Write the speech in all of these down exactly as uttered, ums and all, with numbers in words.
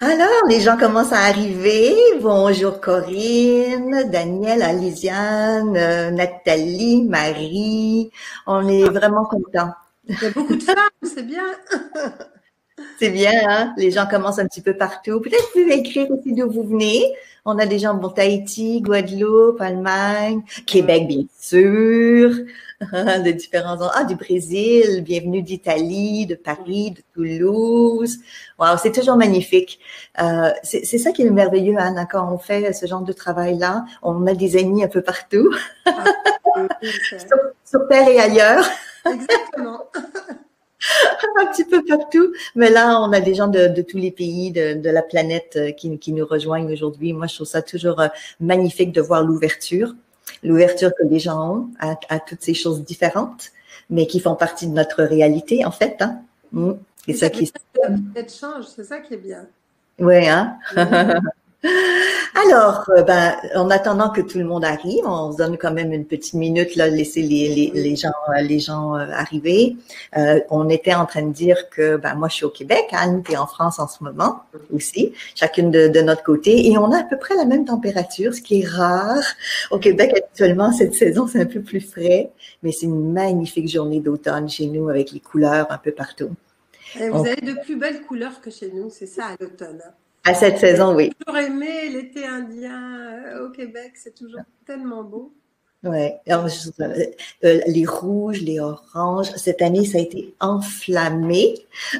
Alors, les gens commencent à arriver. Bonjour Corinne, Daniel, Alisiane, euh, Nathalie, Marie. On est vraiment contents. Il y a beaucoup de femmes, c'est bien. C'est bien, hein? Les gens commencent un petit peu partout. Peut-être que vous pouvez écrire aussi d'où vous venez. On a des gens de Tahiti, Guadeloupe, Allemagne, Québec, bien sûr, de différents endroits. Ah, du Brésil, bienvenue d'Italie, de Paris, de Toulouse. Wow, c'est toujours magnifique. Euh, c'est c'est ça qui est merveilleux, Anne, quand on fait ce genre de travail-là. On a des amis un peu partout, Ah, oui, c'est- sur, sur Terre et ailleurs. exactement. Un petit peu partout. Mais là, on a des gens de, de tous les pays de, de la planète euh, qui, qui nous rejoignent aujourd'hui. Moi, je trouve ça toujours euh, magnifique de voir l'ouverture, l'ouverture que les gens ont à, à toutes ces choses différentes, mais qui font partie de notre réalité, en fait. Hein? Mm. C'est ça qui est... La planète change, c'est ça qui est bien. Oui, hein? Oui. Alors, euh, ben, en attendant que tout le monde arrive, on se donne quand même une petite minute là, laisser les, les, Oui. les gens, euh, les gens euh, arriver. Euh, on était en train de dire que, ben, moi, je suis au Québec, Anne, tu es en France en ce moment aussi, chacune de, de notre côté, et on a à peu près la même température, ce qui est rare. Au Québec, actuellement, cette saison, c'est un peu plus frais, mais c'est une magnifique journée d'automne chez nous avec les couleurs un peu partout. Et vous On- avez de plus belles couleurs que chez nous, c'est ça à l'automne. à cette saison, oui. J'ai toujours aimé l'été indien euh, au Québec, c'est toujours tellement beau. Ouais, alors, je- euh, euh, les rouges, les oranges. Cette année, ça a été enflammé.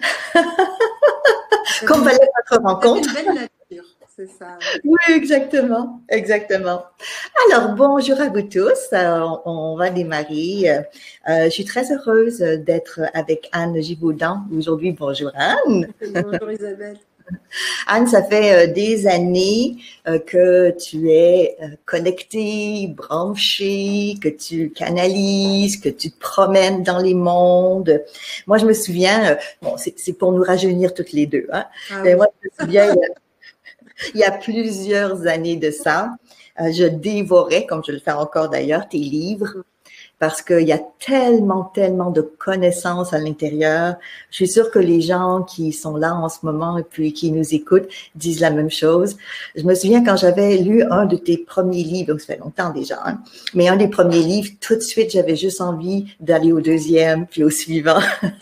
Comme valait notre Vous avez rencontre. une belle nature, c'est ça. Oui, exactement, exactement. Alors, bonjour à vous tous. Euh, on, on va démarrer. Euh, euh, je suis très heureuse d'être avec Anne Givaudan aujourd'hui. Bonjour Anne. Bonjour Isabelle. Anne, ça fait euh, des années euh, que tu es euh, connectée, branchée, que tu canalises, que tu te promènes dans les mondes. Moi, je me souviens, euh, bon, c'est c'est pour nous rajeunir toutes les deux, hein. Ah Mais oui. moi, je me souviens, il y a, il y a plusieurs années de ça, euh, je dévorais, comme je le fais encore d'ailleurs, tes livres. Parce qu'il y a tellement, tellement de connaissances à l'intérieur. Je suis sûre que les gens qui sont là en ce moment et puis qui nous écoutent disent la même chose. Je me souviens quand j'avais lu un de tes premiers livres, donc ça fait longtemps déjà, hein, mais un des premiers livres, tout de suite, j'avais juste envie d'aller au deuxième, puis au suivant.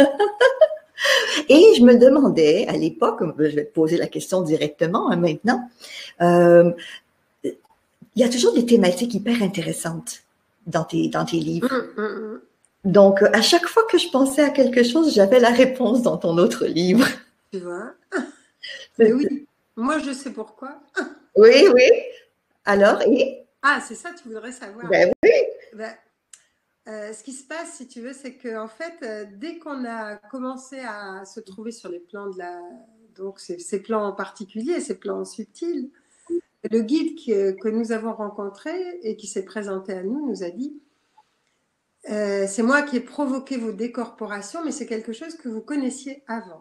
Et je me demandais, à l'époque, je vais te poser la question directement hein, maintenant, euh, il y a toujours des thématiques hyper intéressantes dans tes, dans tes livres. Hum, hum, hum. Donc, à chaque fois que je pensais à quelque chose, j'avais la réponse dans ton autre livre. Tu vois. Mais oui, moi je sais pourquoi. Oui, oui. Alors, et? Ah, c'est ça, tu voudrais savoir. Ben oui. Ben, euh, ce qui se passe, si tu veux, c'est que en fait, euh, dès qu'on a commencé à se trouver sur les plans de la, donc ces, ces plans particuliers, ces plans subtils, le guide que, que nous avons rencontré et qui s'est présenté à nous nous a dit euh, c'est moi qui ai provoqué vos décorporations, mais c'est quelque chose que vous connaissiez avant.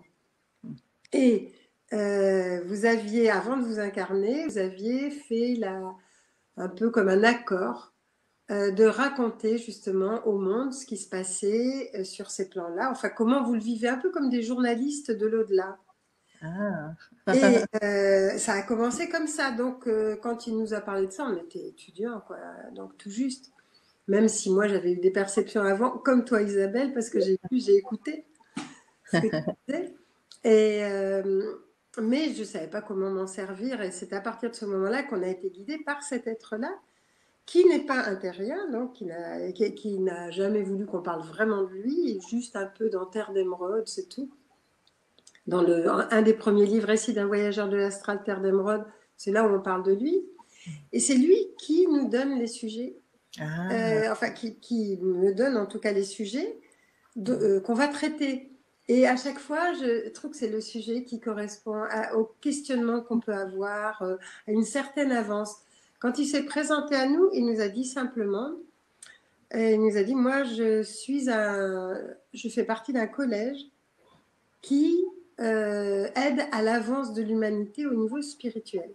Et euh, vous aviez, avant de vous incarner, vous aviez fait la, un peu comme un accord euh, de raconter justement au monde ce qui se passait euh, sur ces plans-là, enfin comment vous le vivez, un peu comme des journalistes de l'au-delà. Ah. Et euh, ça a commencé comme ça. Donc, euh, quand il nous a parlé de ça, on était étudiants, quoi, donc tout juste. Même si moi, j'avais eu des perceptions avant, comme toi, Isabelle, parce que j'ai vu, j'ai écouté ce que tu disais. Et, euh, mais je ne savais pas comment m'en servir. Et c'est à partir de ce moment-là qu'on a été guidé par cet être-là, qui n'est pas intérieur, donc qui n'a, qui, qui n'a jamais voulu qu'on parle vraiment de lui, juste un peu dans Terre d'émeraude, c'est tout. Dans le, un des premiers livres, Récit d'un voyageur de l'astral, Terre d'émeraude, c'est là où on parle de lui. Et c'est lui qui nous donne les sujets, Ah. euh, enfin qui, qui me donne en tout cas les sujets de, euh, qu'on va traiter. Et à chaque fois, je trouve que c'est le sujet qui correspond à, au questionnement qu'on peut avoir, euh, à une certaine avance. Quand il s'est présenté à nous, il nous a dit simplement, euh, il nous a dit, moi, je suis un, je fais partie d'un collège qui euh, aide à l'avance de l'humanité au niveau spirituel.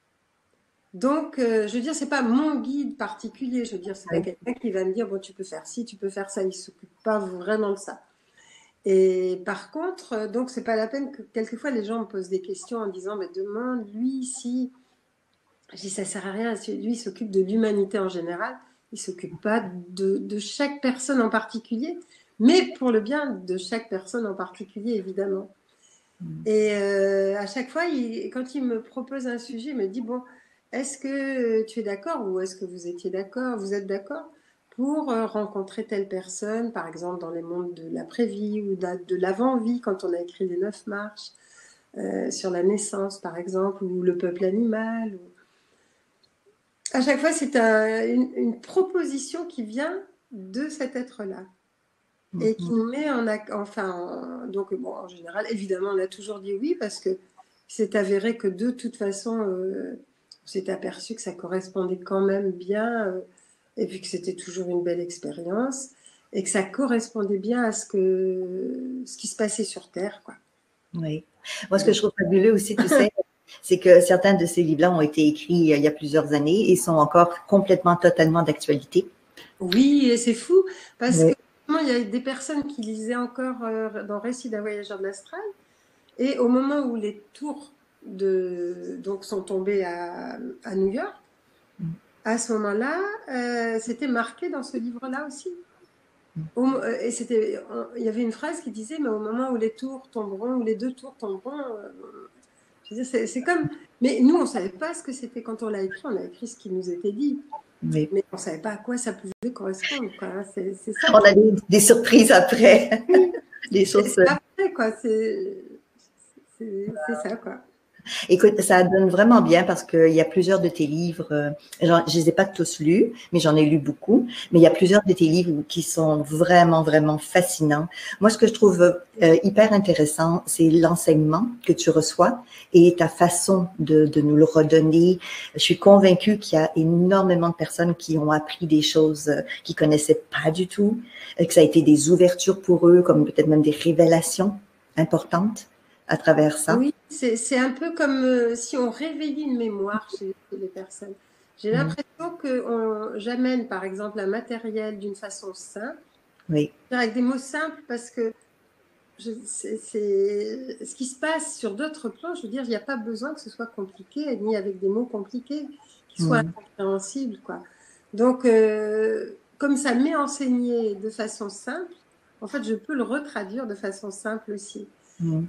Donc, euh, je veux dire, c'est pas mon guide particulier. Je veux dire, c'est pas quelqu'un qui va me dire, bon, tu peux faire ci, tu peux faire ça. Il s'occupe pas vraiment de ça. Et par contre, donc c'est pas la peine que quelquefois les gens me posent des questions en disant, mais demande lui si, je dis ça sert à rien, lui il s'occupe de l'humanité en général, il s'occupe pas de, de chaque personne en particulier, mais pour le bien de chaque personne en particulier évidemment. Et euh, à chaque fois, il, quand il me propose un sujet, il me dit, bon, est-ce que tu es d'accord ou est-ce que vous étiez d'accord, vous êtes d'accord pour euh, rencontrer telle personne, par exemple dans les mondes de l'après-vie ou de, de l'avant-vie, quand on a écrit les neuf marches, euh, sur la naissance, par exemple, ou le peuple animal. Ou... À chaque fois, c'est un, une, une proposition qui vient de cet être-là. Et qui nous met en, enfin, en, donc bon, en général, évidemment, on a toujours dit oui parce que c'est avéré que de toute façon, euh, on s'est aperçu que ça correspondait quand même bien, euh, et puis que c'était toujours une belle expérience, et que ça correspondait bien à ce que ce qui se passait sur Terre, quoi. Oui. Moi, ce que je trouve fabuleux aussi, tu sais, c'est que certains de ces livres-là ont été écrits il y a plusieurs années et sont encore complètement, totalement d'actualité. Oui, et c'est fou parce Oui. que il y a des personnes qui lisaient encore euh, dans Récits d'un voyageur de l'astral. Et au moment où les tours de, donc, sont tombés à, à New York, à ce moment-là, euh, c'était marqué dans ce livre-là aussi. Au, et c'était, il y avait une phrase qui disait, mais au moment où les tours tomberont, où les deux tours tomberont, euh, je veux dire, c'est, c'est comme... Mais nous, on ne savait pas ce que c'était quand on l'a écrit, on a écrit ce qui nous était dit. Oui. Mais on ne savait pas à quoi ça pouvait correspondre. Quoi. C'est, c'est ça. On a des, des surprises après. Des choses. C'est après, quoi. C'est, c'est, c'est ça, quoi. Écoute, ça donne vraiment bien parce qu'il y a plusieurs de tes livres, euh, genre, je les ai pas tous lus, mais j'en ai lu beaucoup, mais il y a plusieurs de tes livres qui sont vraiment, vraiment fascinants. Moi, ce que je trouve euh, hyper intéressant, c'est l'enseignement que tu reçois et ta façon de, de nous le redonner. Je suis convaincue qu'il y a énormément de personnes qui ont appris des choses euh, qu'ils connaissaient pas du tout, que ça a été des ouvertures pour eux, comme peut-être même des révélations importantes à travers ça. Oui, c'est, c'est un peu comme euh, si on réveillait une mémoire chez, chez les personnes. J'ai Mm. l'impression que on, j'amène par exemple un matériel d'une façon simple, Oui. avec des mots simples, parce que je, c'est, c'est, ce qui se passe sur d'autres plans, je veux dire, il n'y a pas besoin que ce soit compliqué, ni avec des mots compliqués, qui soient Mm. incompréhensibles, quoi. Donc, euh, comme ça m'est enseigné de façon simple, en fait, je peux le retraduire de façon simple aussi. Mm.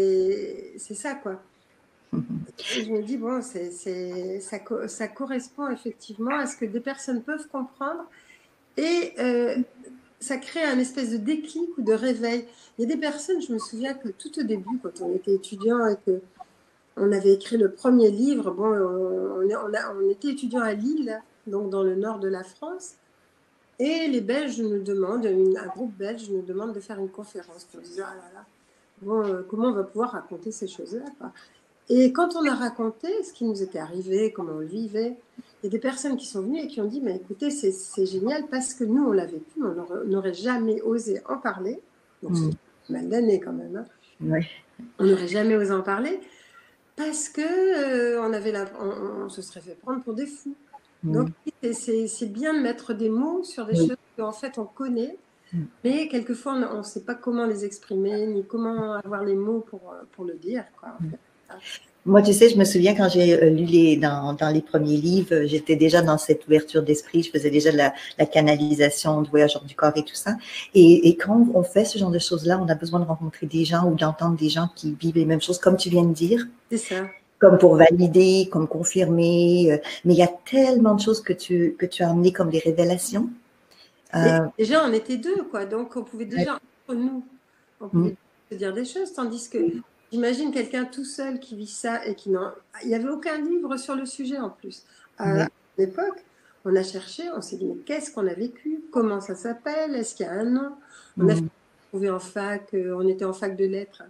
Et c'est ça, quoi. Et je me dis, bon, c'est, c'est, ça, ça correspond effectivement à ce que des personnes peuvent comprendre et euh, ça crée un espèce de déclic ou de réveil. Il y a des personnes, je me souviens que tout au début, quand on était étudiant et que on avait écrit le premier livre, bon, on, on, a, on était étudiant à Lille, donc dans le nord de la France, et les Belges nous demandent, un groupe belge nous demande de faire une conférence pour dire, ah là là, bon, comment on va pouvoir raconter ces choses-là, quoi. Et quand on a raconté ce qui nous était arrivé, comment on le vivait, il y a des personnes qui sont venues et qui ont dit, mais écoutez, c'est, c'est génial parce que nous, on l'a vécu, on n'aurait jamais osé en parler. Donc, Mm. c'est mal d'années quand même. Hein. Oui. On n'aurait jamais osé en parler parce que euh, on, avait la, on, on se serait fait prendre pour des fous. Mm. Donc, c'est, c'est bien de mettre des mots sur des oui. choses qu'en fait, on connaît, mm. mais quelquefois, on ne sait pas comment les exprimer, ni comment avoir les mots pour, pour le dire, quoi, en fait. Moi, tu sais, je me souviens quand j'ai lu les, dans, dans les premiers livres, j'étais déjà dans cette ouverture d'esprit, je faisais déjà de la, la canalisation du voyageur du corps et tout ça. Et, et quand on fait ce genre de choses-là, on a besoin de rencontrer des gens ou d'entendre des gens qui vivent les mêmes choses, comme tu viens de dire. C'est ça. Comme pour valider, comme confirmer. Mais il y a tellement de choses que tu, que tu as amenées comme des révélations. Euh, déjà, on était deux, quoi. Donc, on pouvait déjà, ouais. entre nous, on pouvait mmh. se dire des choses, tandis que j'imagine quelqu'un tout seul qui vit ça et qui n'en... Il n'y avait aucun livre sur le sujet, en plus. À ouais. l'époque, on a cherché, on s'est dit, mais qu'est-ce qu'on a vécu? Comment ça s'appelle? Est-ce qu'il y a un nom? On a mmh. trouvé en fac, euh, on était en fac de lettres,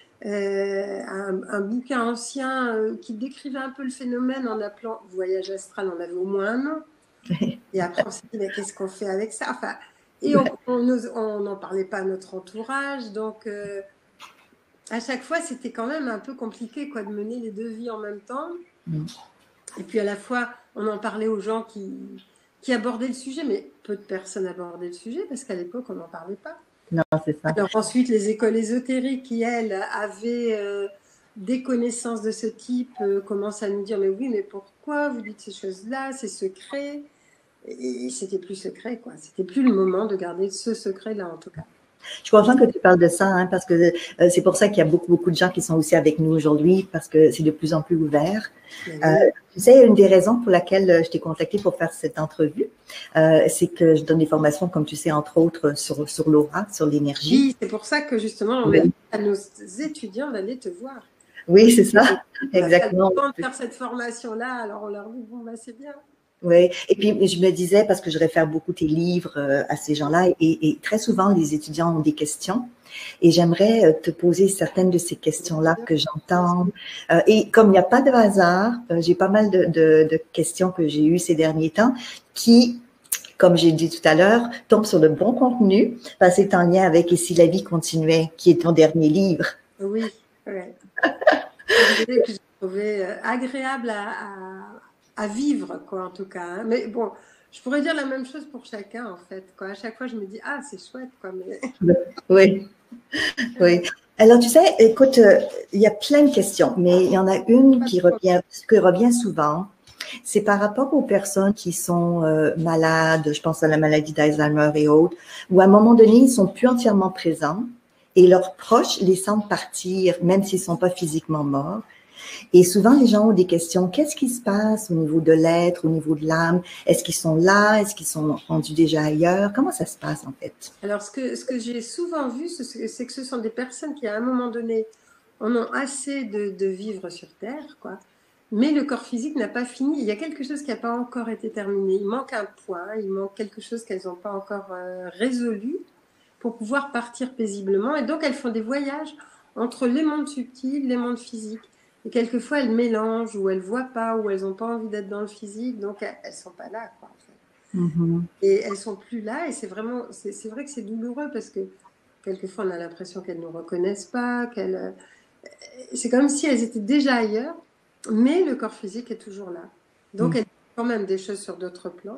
euh, un, un bouquin ancien euh, qui décrivait un peu le phénomène en appelant Voyage astral, on avait au moins un nom. Et après, on s'est dit, mais qu'est-ce qu'on fait avec ça? Enfin, et on n'en parlait pas à notre entourage. Donc, euh, à chaque fois, c'était quand même un peu compliqué quoi, de mener les deux vies en même temps. Mm. Et puis, à la fois, on en parlait aux gens qui, qui abordaient le sujet, mais peu de personnes abordaient le sujet parce qu'à l'époque, on n'en parlait pas. Non, c'est ça. Alors ensuite, les écoles ésotériques qui, elles, avaient euh, des connaissances de ce type, euh, commencent à nous dire, mais oui, mais pourquoi vous dites ces choses-là, c'est secret. Et, et c'était plus secret, quoi. C'était plus le moment de garder ce secret-là, en tout cas. Je suis contente que tu parles de ça, hein, parce que euh, c'est pour ça qu'il y a beaucoup, beaucoup de gens qui sont aussi avec nous aujourd'hui, parce que c'est de plus en plus ouvert. Oui. Euh, tu sais, une des raisons pour laquelle je t'ai contactée pour faire cette entrevue, euh, c'est que je donne des formations, comme tu sais, entre autres, sur, sur l'aura, sur l'énergie. Oui, c'est pour ça que justement, on Oui. a dit à nos étudiants d'aller te voir. Oui, c'est ça, On exactement. a pas le temps de faire cette formation-là, alors on leur dit, bon, bah, c'est bien. Oui, et puis je me disais, parce que je réfère beaucoup tes livres euh, à ces gens-là, et, et très souvent les étudiants ont des questions, et j'aimerais euh, te poser certaines de ces questions-là que j'entends. Euh, et comme il n'y a pas de hasard, euh, j'ai pas mal de, de, de questions que j'ai eues ces derniers temps qui, comme j'ai dit tout à l'heure, tombent sur le bon contenu, parce que c'est en lien avec Et si la vie continuait, qui est ton dernier livre. Oui, ouais. que j'ai trouvé agréable à, à, à vivre, quoi, en tout cas. Hein. Mais bon, je pourrais dire la même chose pour chacun, en fait. Quoi. À chaque fois, je me dis, ah, c'est chouette, quoi. Mais... Oui, oui. Alors, tu sais, écoute, euh, il y a plein de questions, mais il y en a une qui revient, qui revient souvent. C'est par rapport aux personnes qui sont euh, malades, je pense à la maladie d'Alzheimer et autres, où à un moment donné, ils sont plus entièrement présents et leurs proches les sentent partir, même s'ils sont pas physiquement morts. Et souvent, les gens ont des questions. Qu'est-ce qui se passe au niveau de l'être, au niveau de l'âme? Est-ce qu'ils sont là? Est-ce qu'ils sont rendus déjà ailleurs? Comment ça se passe, en fait? Alors, ce que, ce que j'ai souvent vu, c'est que ce sont des personnes qui, à un moment donné, en ont assez de, de vivre sur Terre, quoi. Mais le corps physique n'a pas fini. Il y a quelque chose qui n'a pas encore été terminé. Il manque un point, il manque quelque chose qu'elles n'ont pas encore euh, résolu pour pouvoir partir paisiblement. Et donc, elles font des voyages entre les mondes subtils, les mondes physiques. Et quelquefois, elles mélangent, ou elles ne voient pas, ou elles n'ont pas envie d'être dans le physique. Donc, elles ne sont pas là, quoi, en fait. Mm-hmm. Et elles ne sont plus là. Et c'est vraiment, c'est vrai que c'est douloureux parce que quelquefois, on a l'impression qu'elles ne nous reconnaissent pas. Qu'elles... C'est comme si elles étaient déjà ailleurs, mais le corps physique est toujours là. Donc, mm-hmm. elles vivent quand même des choses sur d'autres plans.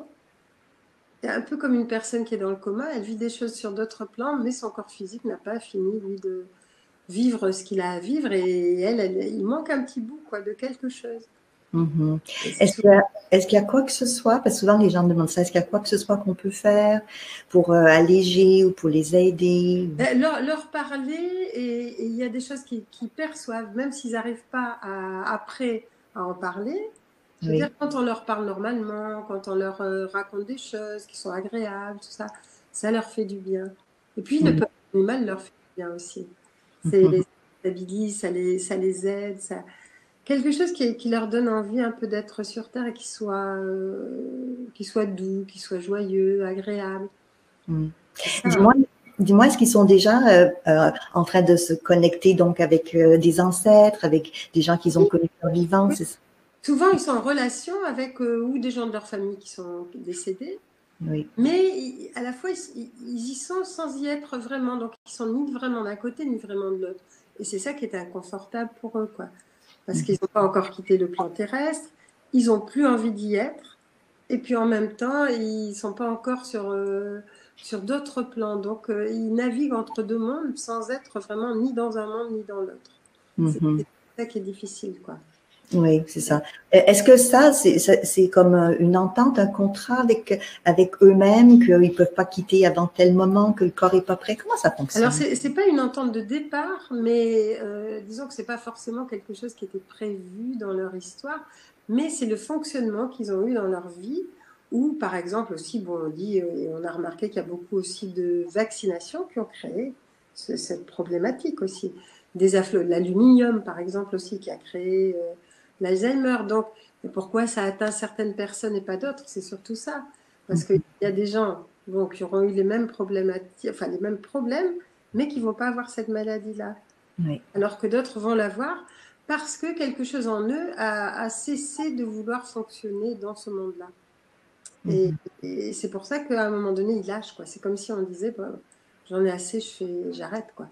C'est un peu comme une personne qui est dans le coma, elle vit des choses sur d'autres plans, mais son corps physique n'a pas fini, lui, de vivre ce qu'il a à vivre. Et elle, elle, il manque un petit bout, quoi, de quelque chose. Mm-hmm. Est-ce qu'il y a, est-ce qu'il y a quoi que ce soit, parce que souvent les gens me demandent ça, est-ce qu'il y a quoi que ce soit qu'on peut faire pour euh, alléger ou pour les aider? Leur, leur parler, et il y a des choses qu'ils qui perçoivent, même s'ils n'arrivent pas à, après à en parler. Je veux oui. dire, quand on leur parle normalement, quand on leur euh, raconte des choses qui sont agréables, tout ça, ça leur fait du bien. Et puis, mm-hmm. le peuple animal leur fait du bien aussi. C'est mm-hmm. les stabilise, ça les, ça les aide, ça... quelque chose qui, qui leur donne envie un peu d'être sur Terre et qui soit, euh, qui soit doux, qui soit joyeux, agréable. Mm. Dis-moi, dis-moi, est-ce qu'ils sont déjà euh, euh, en train de se connecter donc avec euh, des ancêtres, avec des gens qu'ils ont oui. connus leur vivant, oui. c'est ça? Souvent, ils sont en relation avec euh, ou des gens de leur famille qui sont décédés, oui. mais à la fois, ils, ils y sont sans y être vraiment. Donc, ils sont ni vraiment d'un côté, ni vraiment de l'autre. Et c'est ça qui est inconfortable pour eux, quoi. Parce mm-hmm. qu'ils n'ont pas encore quitté le plan terrestre, ils n'ont plus envie d'y être, et puis en même temps, ils ne sont pas encore sur, euh, sur d'autres plans. Donc, euh, ils naviguent entre deux mondes sans être vraiment ni dans un monde, ni dans l'autre. Mm-hmm. C'est ça qui est difficile, quoi. Oui, c'est ça. Est-ce que ça, c'est comme une entente, un contrat avec, avec eux-mêmes, qu'ils ne peuvent pas quitter avant tel moment, que le corps n'est pas prêt? Comment ça fonctionne? Alors, ce n'est pas une entente de départ, mais euh, disons que ce n'est pas forcément quelque chose qui était prévu dans leur histoire, mais c'est le fonctionnement qu'ils ont eu dans leur vie, ou par exemple aussi, bon, on dit, et on a remarqué qu'il y a beaucoup aussi de vaccinations qui ont créé ce, cette problématique aussi. Des l'aluminium, par exemple, aussi, qui a créé... Euh, l'Alzheimer. Donc, pourquoi ça atteint certaines personnes et pas d'autres? C'est surtout ça. Parce qu'il y a des gens bon, qui auront eu les mêmes problématiques, enfin les mêmes problèmes, mais qui ne vont pas avoir cette maladie-là. Oui. Alors que d'autres vont l'avoir parce que quelque chose en eux a, a cessé de vouloir fonctionner dans ce monde-là. Mm-hmm. Et, et c'est pour ça qu'à un moment donné, ils lâchent, quoi. C'est comme si on disait, bon, j'en ai assez, je fais, j'arrête, quoi.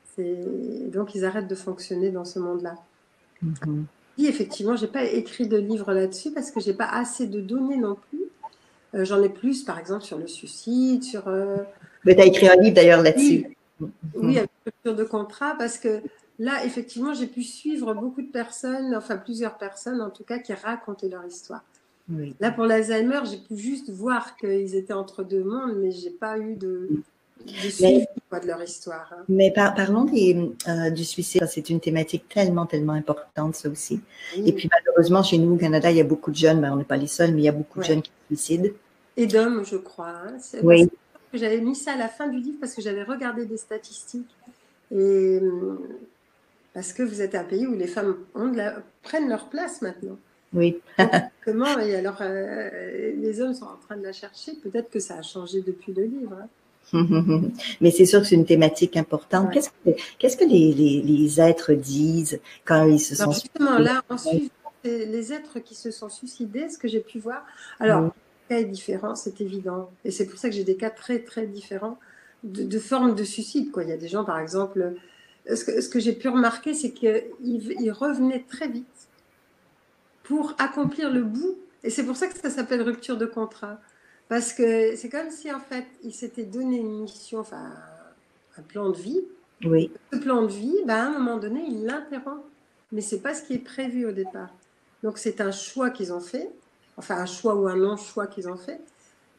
Donc, ils arrêtent de fonctionner dans ce monde-là. Mm-hmm. Oui, effectivement, je n'ai pas écrit de livre là-dessus parce que je n'ai pas assez de données non plus. Euh, J'en ai plus, par exemple, sur le suicide, sur, euh, Mais tu as écrit un livre d'ailleurs là-dessus. Oui, oui, avec rupture de contrat, parce que là, effectivement, j'ai pu suivre beaucoup de personnes, enfin plusieurs personnes en tout cas, qui racontaient leur histoire. Oui. Là, pour l'Alzheimer, j'ai pu juste voir qu'ils étaient entre deux mondes, mais je n'ai pas eu de, de suivi mais, de leur histoire. Hein. Mais par, parlons des, euh, du suicide, c'est une thématique tellement, tellement importante, ça aussi. Oui. Et puis malheureusement, chez nous au Canada, il y a beaucoup de jeunes, ben, on n'est pas les seuls, mais il y a beaucoup ouais. de jeunes qui se suicident. Et d'hommes, je crois. Hein. Oui. J'avais mis ça à la fin du livre parce que j'avais regardé des statistiques. Et parce que vous êtes un pays où les femmes ont de la, prennent leur place maintenant. Oui. Donc, comment, et alors, euh, les hommes sont en train de la chercher. Peut-être que ça a changé depuis le livre. Hein. Mais c'est sûr que c'est une thématique importante. Ouais. Qu'est-ce que, qu'est-ce que les, les, les êtres disent quand ils se alors, sont justement, là, ensuite, les êtres qui se sont suicidés, ce que j'ai pu voir. Alors, oui. Le cas est différent, c'est évident. Et c'est pour ça que j'ai des cas très, très différents de, de formes de suicide. Quoi. Il y a des gens, par exemple, ce que, ce que j'ai pu remarquer, c'est qu'ils ils revenaient très vite pour accomplir le bout. Et c'est pour ça que ça s'appelle rupture de contrat. Parce que c'est comme si, en fait, ils s'étaient donné une mission, enfin, un plan de vie. Oui. Ce plan de vie, ben, à un moment donné, ils l'interrompent. Mais ce n'est pas ce qui est prévu au départ. Donc, c'est un choix qu'ils ont fait. Enfin, un choix ou un non-choix qu'ils ont fait.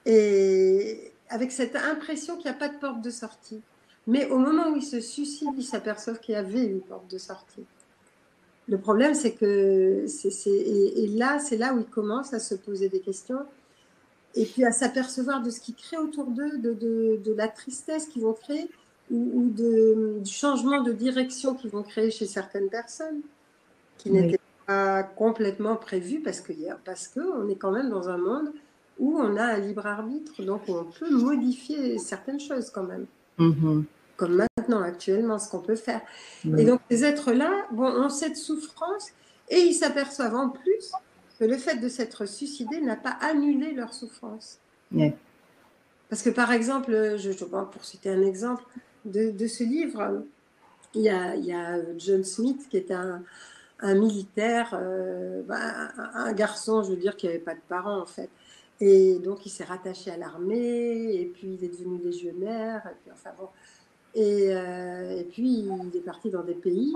Et avec cette impression qu'il n'y a pas de porte de sortie. Mais au moment où ils se suicident, ils s'aperçoivent qu'il y avait une porte de sortie. Le problème, c'est que... c'est, c'est, et, et là, c'est là où ils commencent à se poser des questions et puis à s'apercevoir de ce qu'ils créent autour d'eux, de, de, de la tristesse qu'ils vont créer ou, ou de, du changement de direction qu'ils vont créer chez certaines personnes qui oui. n'étaient pas complètement prévues parce que parce qu'on est quand même dans un monde où on a un libre arbitre, donc on peut modifier certaines choses quand même. Mm-hmm. Comme maintenant, actuellement, ce qu'on peut faire. Oui. Et donc, ces êtres-là, bon, ont cette souffrance et ils s'aperçoivent en plus que le fait de s'être suicidé n'a pas annulé leur souffrance. Oui. Parce que, par exemple, je, je, pour citer un exemple de, de ce livre, il y, a, il y a John Smith qui est un, un militaire, euh, un, un garçon, je veux dire, qui n'avait pas de parents, en fait. Et donc, il s'est rattaché à l'armée, et puis il est devenu légionnaire, et puis enfin bon... Et, euh, et puis, il est parti dans des pays.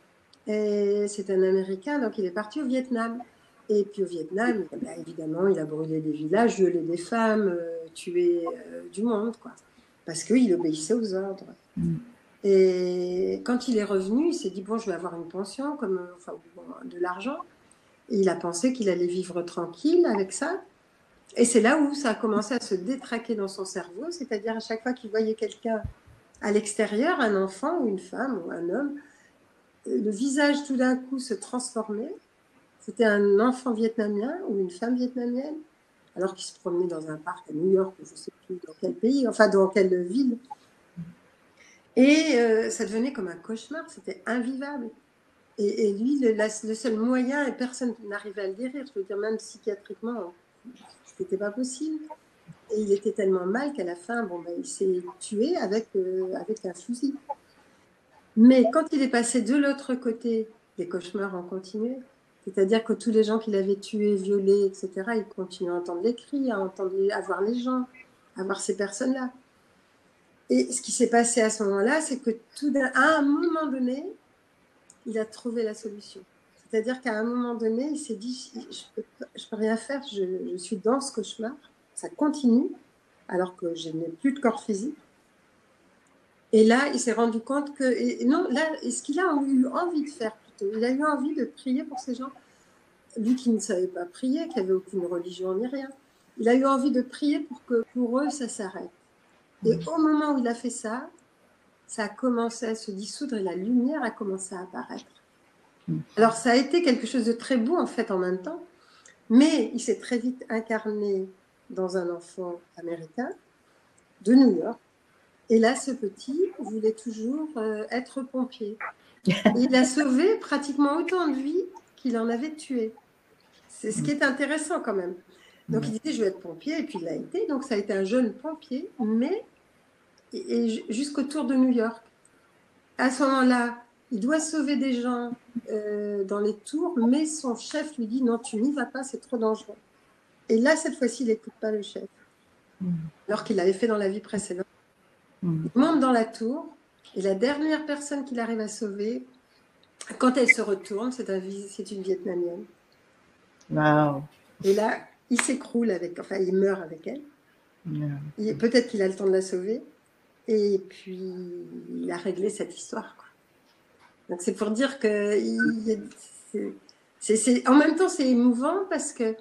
Et c'est un Américain, donc il est parti au Vietnam. Et puis au Vietnam, bah, évidemment, il a brûlé des villages, violé des femmes, euh, tué euh, du monde, quoi. Parce qu'il obéissait aux ordres. Mm. Et quand il est revenu, il s'est dit, bon, je vais avoir une pension, comme, enfin, bon, de l'argent. Et il a pensé qu'il allait vivre tranquille avec ça. Et c'est là où ça a commencé à se détraquer dans son cerveau, c'est-à-dire à chaque fois qu'il voyait quelqu'un à l'extérieur, un enfant ou une femme ou un homme, le visage tout d'un coup se transformait. C'était un enfant vietnamien ou une femme vietnamienne, alors qu'il se promenait dans un parc à New York, je ne sais plus dans quel pays, enfin dans quelle ville. Et euh, ça devenait comme un cauchemar, c'était invivable. Et, et lui, le, la, le seul moyen, et personne n'arrivait à le guérir, je veux dire, même psychiatriquement, c'était pas possible. Et il était tellement mal qu'à la fin, bon, ben, il s'est tué avec, euh, avec un fusil. Mais quand il est passé de l'autre côté, les cauchemars ont continué. C'est-à-dire que tous les gens qu'il avait tués, violés, et cetera, ils continuent à entendre les cris, à, entendre les, à voir les gens, à voir ces personnes-là. Et ce qui s'est passé à ce moment-là, c'est que tout d'un, à un moment donné, il a trouvé la solution. C'est-à-dire qu'à un moment donné, il s'est dit, je ne peux, je peux rien faire, je, je suis dans ce cauchemar. Ça continue, alors que je n'ai plus de corps physique. Et là, il s'est rendu compte que... Et non, là, ce qu'il a eu envie de faire plutôt, il a eu envie de prier pour ces gens. Lui qui ne savait pas prier, qui n'avait aucune religion ni rien. Il a eu envie de prier pour que pour eux, ça s'arrête. Et au moment où il a fait ça, ça a commencé à se dissoudre et la lumière a commencé à apparaître. Alors, ça a été quelque chose de très beau, en fait, en même temps. Mais il s'est très vite incarné dans un enfant américain de New York. Et là, ce petit voulait toujours euh, être pompier. Et il a sauvé pratiquement autant de vies qu'il en avait tué. C'est ce qui est intéressant quand même. Donc, il disait, je vais être pompier, et puis il l'a été. Donc, ça a été un jeune pompier, mais et, et jusqu'au tour de New York. À ce moment-là, il doit sauver des gens euh, dans les tours, mais son chef lui dit, non, tu n'y vas pas, c'est trop dangereux. Et là, cette fois-ci, il n'écoute pas le chef. Alors qu'il l'avait fait dans la vie précédente. Mm. Il monte dans la tour et la dernière personne qu'il arrive à sauver, quand elle se retourne, c'est un, c'est une Vietnamienne. Wow. Et là, il s'écroule avec, enfin, il meurt avec elle. Yeah. Peut-être qu'il a le temps de la sauver. Et puis, il a réglé cette histoire, quoi. Donc, c'est pour dire que il, c'est, c'est, en même temps, c'est émouvant parce que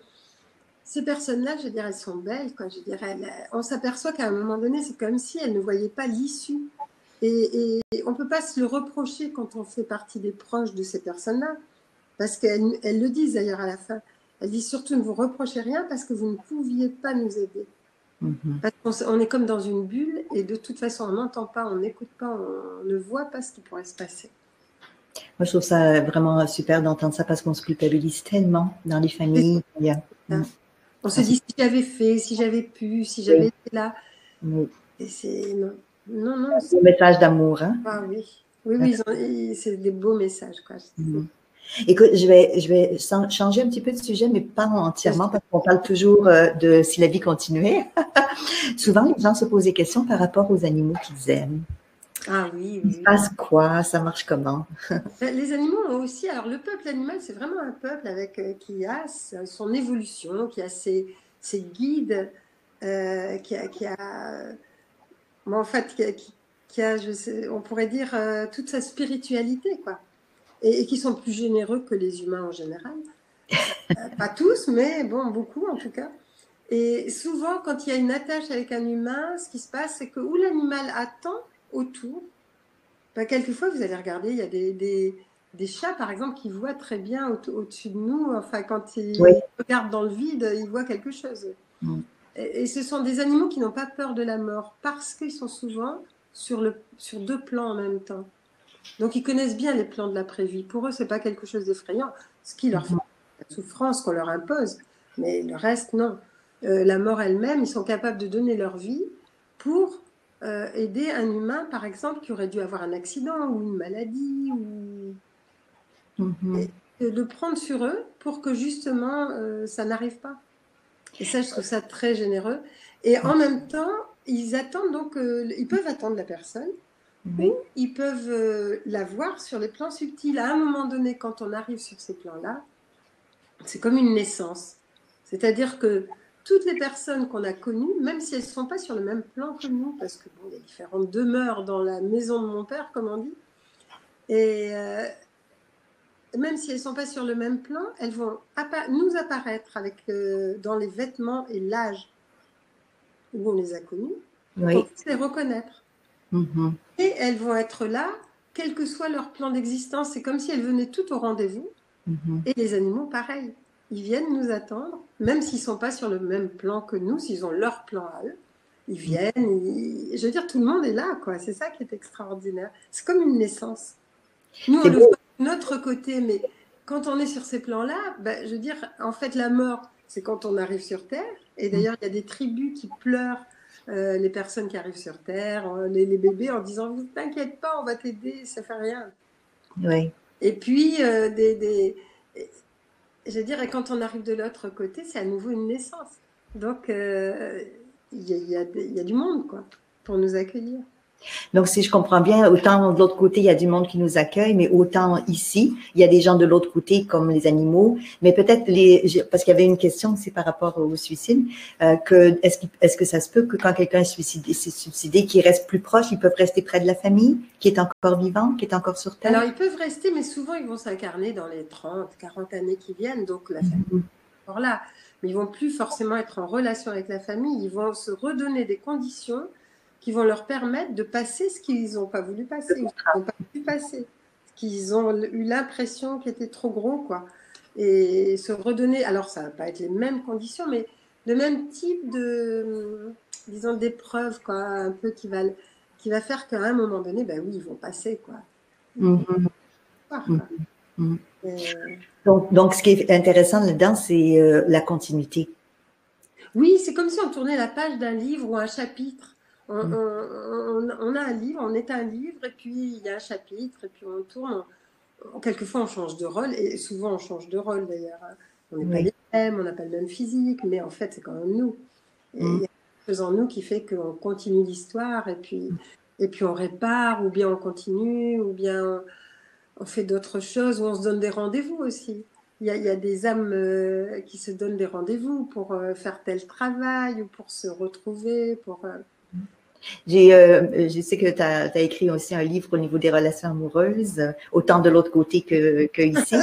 ces personnes-là, je veux dire, elles sont belles, quoi. Je dirais, on s'aperçoit qu'à un moment donné, c'est comme si elles ne voyaient pas l'issue. Et, et on ne peut pas se le reprocher quand on fait partie des proches de ces personnes-là. Parce qu'elles elles le disent d'ailleurs à la fin. Elles disent surtout ne vous reprochez rien parce que vous ne pouviez pas nous aider. Mm-hmm. Parce qu'on est comme dans une bulle et de toute façon, on n'entend pas, on n'écoute pas, on ne voit pas ce qui pourrait se passer. Moi, je trouve ça vraiment super d'entendre ça parce qu'on se culpabilise tellement dans les familles. Yeah. Mm. On se dit si j'avais fait, si j'avais pu, si j'avais oui. été là. Oui. Et c'est non, non, non. C'est un message d'amour, hein? Ah oui, oui, oui, c'est des beaux messages, quoi. Mm. Écoute, je vais, je vais changer un petit peu de sujet, mais pas entièrement, parce qu'on parle toujours de si la vie continuait. Souvent, les gens se posent des questions par rapport aux animaux qu'ils aiment. Ah oui, oui. Il se passe quoi? Ça marche comment? Les animaux ont aussi, alors le peuple animal, c'est vraiment un peuple avec, euh, qui a son évolution, qui a ses, ses guides, euh, qui a, qui a, bon, en fait, qui a, qui a je sais, on pourrait dire, euh, toute sa spiritualité, quoi. Et, et qui sont plus généreux que les humains en général. euh, pas tous, mais bon, beaucoup en tout cas. Et souvent, quand il y a une attache avec un humain, ce qui se passe, c'est que où l'animal attend autour, ben, quelquefois, vous allez regarder, il y a des, des, des chats, par exemple, qui voient très bien au- au-dessus de nous. Enfin, quand ils Oui. regardent dans le vide, ils voient quelque chose. Mm. Et, et ce sont des animaux qui n'ont pas peur de la mort parce qu'ils sont souvent sur, le, sur deux plans en même temps. Donc, ils connaissent bien les plans de l'après-vie. Pour eux, ce n'est pas quelque chose d'effrayant. Ce qui leur fait la souffrance qu'on leur impose. Mais le reste, non. Euh, la mort elle-même, ils sont capables de donner leur vie pour euh, aider un humain, par exemple, qui aurait dû avoir un accident ou une maladie, ou Mm-hmm. et de prendre sur eux pour que justement euh, ça n'arrive pas. Et ça, je trouve ça très généreux. Et en même temps, ils attendent donc, euh, ils peuvent attendre la personne. Oui. Ou ils peuvent euh, la voir sur les plans subtils. À un moment donné, quand on arrive sur ces plans-là, c'est comme une naissance. C'est-à-dire que toutes les personnes qu'on a connues, même si elles ne sont pas sur le même plan que nous, parce que bon, il y a différentes demeures dans la maison de mon père, comme on dit, et euh, même si elles ne sont pas sur le même plan, elles vont appa- nous apparaître avec, euh, dans les vêtements et l'âge où on les a connues, Oui. pour les reconnaître. Mm-hmm. Et elles vont être là, quel que soit leur plan d'existence. C'est comme si elles venaient toutes au rendez-vous. Mm-hmm. Et les animaux, pareil. Ils viennent nous attendre, même s'ils ne sont pas sur le même plan que nous, s'ils ont leur plan à eux. Ils viennent, ils... je veux dire, tout le monde est là, quoi. C'est ça qui est extraordinaire. C'est comme une naissance. Nous, on le voit de notre côté, mais quand on est sur ces plans-là, ben, je veux dire, en fait, la mort, c'est quand on arrive sur Terre. Et d'ailleurs, il y a des tribus qui pleurent euh, les personnes qui arrivent sur Terre, les, les bébés, en disant, vous t'inquiète pas, on va t'aider, ça fait rien. Oui. Et puis, euh, des, des, je veux dire, quand on arrive de l'autre côté, c'est à nouveau une naissance. Donc, euh, il y, y, y a du monde, quoi, pour nous accueillir. Donc, si je comprends bien, autant de l'autre côté, il y a du monde qui nous accueille, mais autant ici, il y a des gens de l'autre côté, comme les animaux. Mais peut-être, les, parce qu'il y avait une question, c'est par rapport au suicide, euh, que est-ce, qu est-ce que ça se peut que quand quelqu'un est suicidé, s'est suicidé, qu'il reste plus proche, ils peuvent rester près de la famille, qui est encore vivant, qui est encore sur Terre? Alors, ils peuvent rester, mais souvent, ils vont s'incarner dans les trente, quarante années qui viennent, donc la famille mm-hmm. est encore là. Mais ils vont plus forcément être en relation avec la famille, ils vont se redonner des conditions qui vont leur permettre de passer ce qu'ils n'ont pas voulu passer, ou ce qu'ils n'ont pas pu passer, ce qu'ils ont eu l'impression qu'il était trop gros, quoi. Et se redonner, alors ça ne va pas être les mêmes conditions, mais le même type de, disons, d'épreuve, quoi, un peu qui va, qui va faire qu'à un moment donné, ben oui, ils vont passer, quoi. Mm-hmm. Voir, quoi. Mm-hmm. Et... Donc, donc, ce qui est intéressant là-dedans, c'est euh, la continuité. Oui, c'est comme si on tournait la page d'un livre ou un chapitre. On, on, on, on a un livre, on est un livre, et puis il y a un chapitre, et puis on tourne. On, quelquefois, on change de rôle, et souvent, on change de rôle d'ailleurs. On n'est oui. pas les mêmes, on n'a pas le même physique, mais en fait, c'est quand même nous. Et mm. chose en nous qui fait qu'on continue l'histoire et puis, et puis on répare, ou bien on continue, ou bien on fait d'autres choses, ou on se donne des rendez-vous aussi. Il y a, il y a des âmes euh, qui se donnent des rendez-vous pour euh, faire tel travail ou pour se retrouver. Pour, euh... J'ai, euh, je sais que tu as écrit aussi un livre au niveau des relations amoureuses, euh, autant de l'autre côté que, que ici.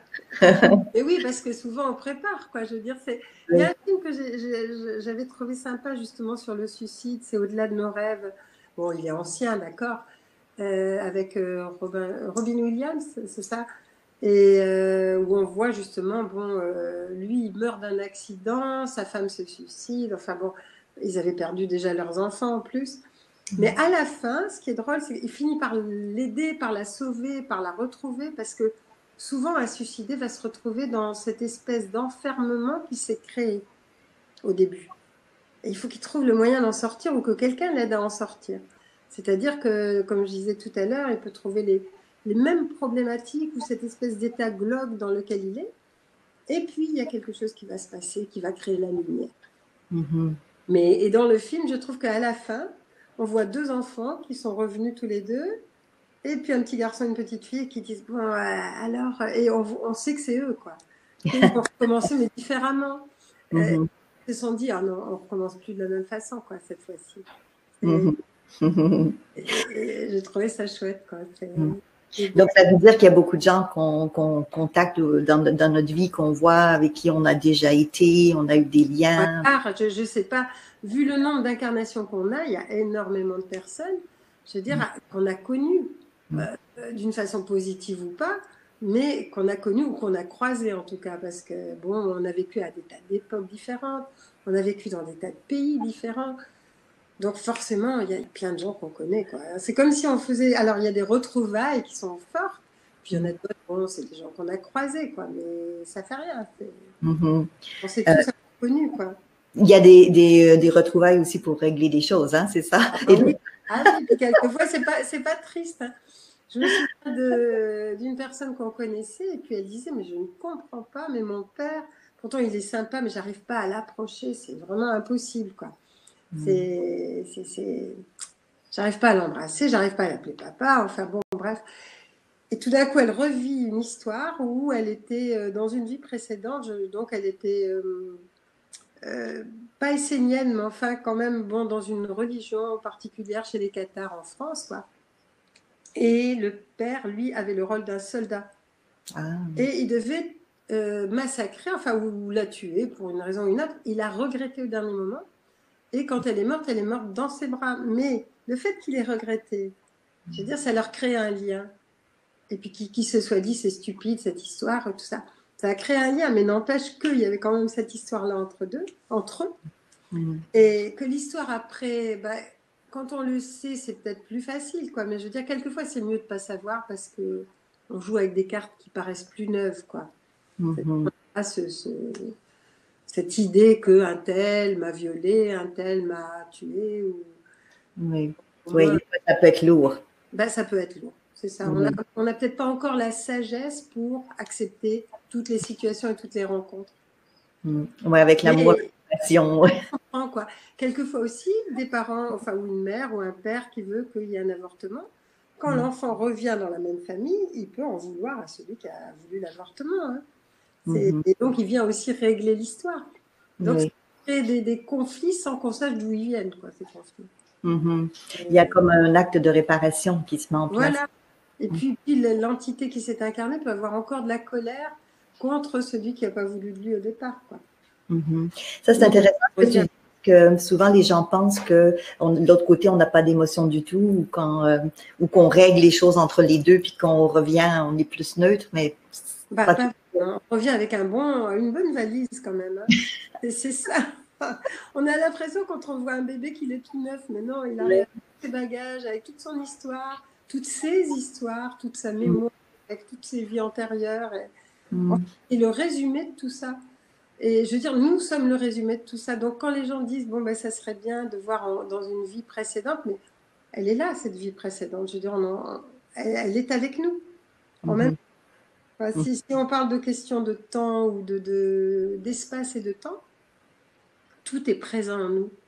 Et oui, parce que souvent on prépare, quoi. Je veux dire, c'est. Il y a un film que j'avais trouvé sympa justement sur le suicide, c'est Au-delà de nos rêves. Bon, il est ancien, d'accord, euh, avec euh, Robin, Robin Williams, c'est ça, et euh, où on voit justement, bon, euh, lui, il meurt d'un accident, sa femme se suicide. Enfin bon, ils avaient perdu déjà leurs enfants en plus. Mais à la fin, ce qui est drôle, c'est qu'il finit par l'aider, par la sauver, par la retrouver, parce que souvent, un suicidé va se retrouver dans cette espèce d'enfermement qui s'est créé au début. Et il faut qu'il trouve le moyen d'en sortir ou que quelqu'un l'aide à en sortir. C'est-à-dire que, comme je disais tout à l'heure, il peut trouver les, les mêmes problématiques ou cette espèce d'état glauque dans lequel il est. Et puis, il y a quelque chose qui va se passer, qui va créer la lumière. Mm-hmm. Mais, et dans le film, je trouve qu'à la fin, on voit deux enfants qui sont revenus tous les deux, et puis un petit garçon et une petite fille qui disent bon, euh, alors, et on, on sait que c'est eux, quoi. Ils vont recommencer, mais différemment. Mm-hmm. Euh, ils se sont dit, ah non, on recommence plus de la même façon, quoi, cette fois-ci. Mm-hmm. Et, et, et j'ai trouvé ça chouette, quoi. Mm. Donc, ça veut dire qu'il y a beaucoup de gens qu'on qu'on contacte dans, dans notre vie, qu'on voit, avec qui on a déjà été, on a eu des liens. Ouais, je ne sais pas, vu le nombre d'incarnations qu'on a, il y a énormément de personnes, je veux dire, mm. qu'on a connues, mm. euh, d'une façon positive ou pas, mais qu'on a connues ou qu'on a croisées en tout cas, parce que, bon, on a vécu à des tas d'époques différentes, on a vécu dans des tas de pays différents. Donc forcément, il y a plein de gens qu'on connaît, quoi. C'est comme si on faisait... Alors, il y a des retrouvailles qui sont fortes, puis il y en a d'autres, bon, c'est des gens qu'on a croisés, quoi, mais ça fait rien. Mm-hmm. On s'est tous euh, connus, quoi. Il y a des, des, des retrouvailles aussi pour régler des choses, hein, c'est ça? Ah, et oui, ah, oui, puis quelquefois, c'est pas, c'est pas triste. Hein. Je me souviens d'une personne qu'on connaissait, et puis elle disait, mais je ne comprends pas, mais mon père, pourtant il est sympa, mais j'arrive pas à l'approcher, c'est vraiment impossible, quoi. C'est, c'est, c'est... J'arrive pas à l'embrasser, j'arrive pas à l'appeler papa, enfin bon, bref. Et tout d'un coup, elle revit une histoire où elle était dans une vie précédente, je, donc elle était euh, euh, pas essénienne, mais enfin quand même bon, dans une religion particulière chez les Cathares en France, quoi. Et le père, lui, avait le rôle d'un soldat. Ah. Et il devait euh, massacrer, enfin, ou, ou la tuer pour une raison ou une autre. Il a regretté au dernier moment. Et quand elle est morte, elle est morte dans ses bras. Mais le fait qu'il ait regretté, je veux dire, ça leur crée un lien. Et puis qui, qui se soit dit, c'est stupide cette histoire, tout ça. Ça a créé un lien, mais n'empêche qu'il y avait quand même cette histoire-là entre deux, entre eux. Mmh. Et que l'histoire après, bah, quand on le sait, c'est peut-être plus facile, quoi. Mais je veux dire, quelquefois, c'est mieux de ne pas savoir parce que on joue avec des cartes qui paraissent plus neuves, quoi. Mmh. On a ce, ce, cette idée qu'un tel m'a violé, un tel m'a tué. Ou... Oui, oui, moi, ça peut être lourd. Ben, ça peut être lourd, c'est ça. Mmh. On n'a peut-être pas encore la sagesse pour accepter toutes les situations et toutes les rencontres. Mmh. Oui, avec l'amour et la passion. Quoi. Quelquefois aussi, des parents, enfin, ou une mère ou un père qui veut qu'il y ait un avortement. Quand mmh. l'enfant revient dans la même famille, il peut en vouloir à celui qui a voulu l'avortement. Hein. Mmh. Et donc, il vient aussi régler l'histoire. Donc, oui. ça crée des, des conflits sans qu'on sache d'où ils viennent, quoi, ces conflits. Mmh. Il y a comme un acte de réparation qui se met en place. Voilà. Et puis, puis l'entité qui s'est incarnée peut avoir encore de la colère contre celui qui n'a pas voulu de lui au départ, quoi. Mmh. Ça, c'est intéressant que tu dis que souvent les gens pensent que on, de l'autre côté, on n'a pas d'émotion du tout ou quand euh, ou qu'on règle les choses entre les deux puis qu'on revient, on est plus neutre, mais bah, pas pas, on revient avec un bon, une bonne valise quand même. Hein. C'est ça. On a l'impression quand on voit un bébé qu'il est tout neuf, mais non, il arrive avec ses bagages, avec toute son histoire, toutes ses histoires, toute sa mémoire, avec toutes ses vies antérieures. Et, mm. et le résumé de tout ça. Et je veux dire, nous sommes le résumé de tout ça. Donc quand les gens disent, bon, ben, ça serait bien de voir en, dans une vie précédente, mais elle est là, cette vie précédente. Je veux dire, on en, elle, elle est avec nous. En mm-hmm. même enfin, mm-hmm. si, si on parle de questions de temps ou de, de, d'espace et de temps, tout est présent en nous.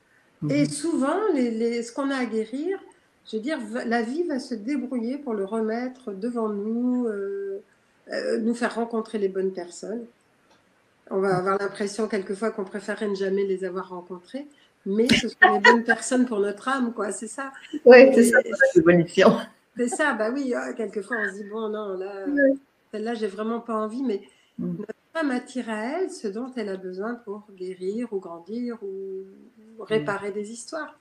Et souvent, les, les, ce qu'on a à guérir, je veux dire, la vie va se débrouiller pour le remettre devant nous, euh, euh, nous faire rencontrer les bonnes personnes. On va avoir l'impression quelquefois qu'on préférerait ne jamais les avoir rencontrées, mais ce sont les bonnes personnes pour notre âme, quoi, c'est ça. Oui, c'est ça, l'évolution. C'est ça, bah oui, oh, quelquefois on se dit, bon, non, là, Oui. celle-là, j'ai vraiment pas envie, mais Mm. notre âme attire à elle ce dont elle a besoin pour guérir ou grandir ou réparer des histoires.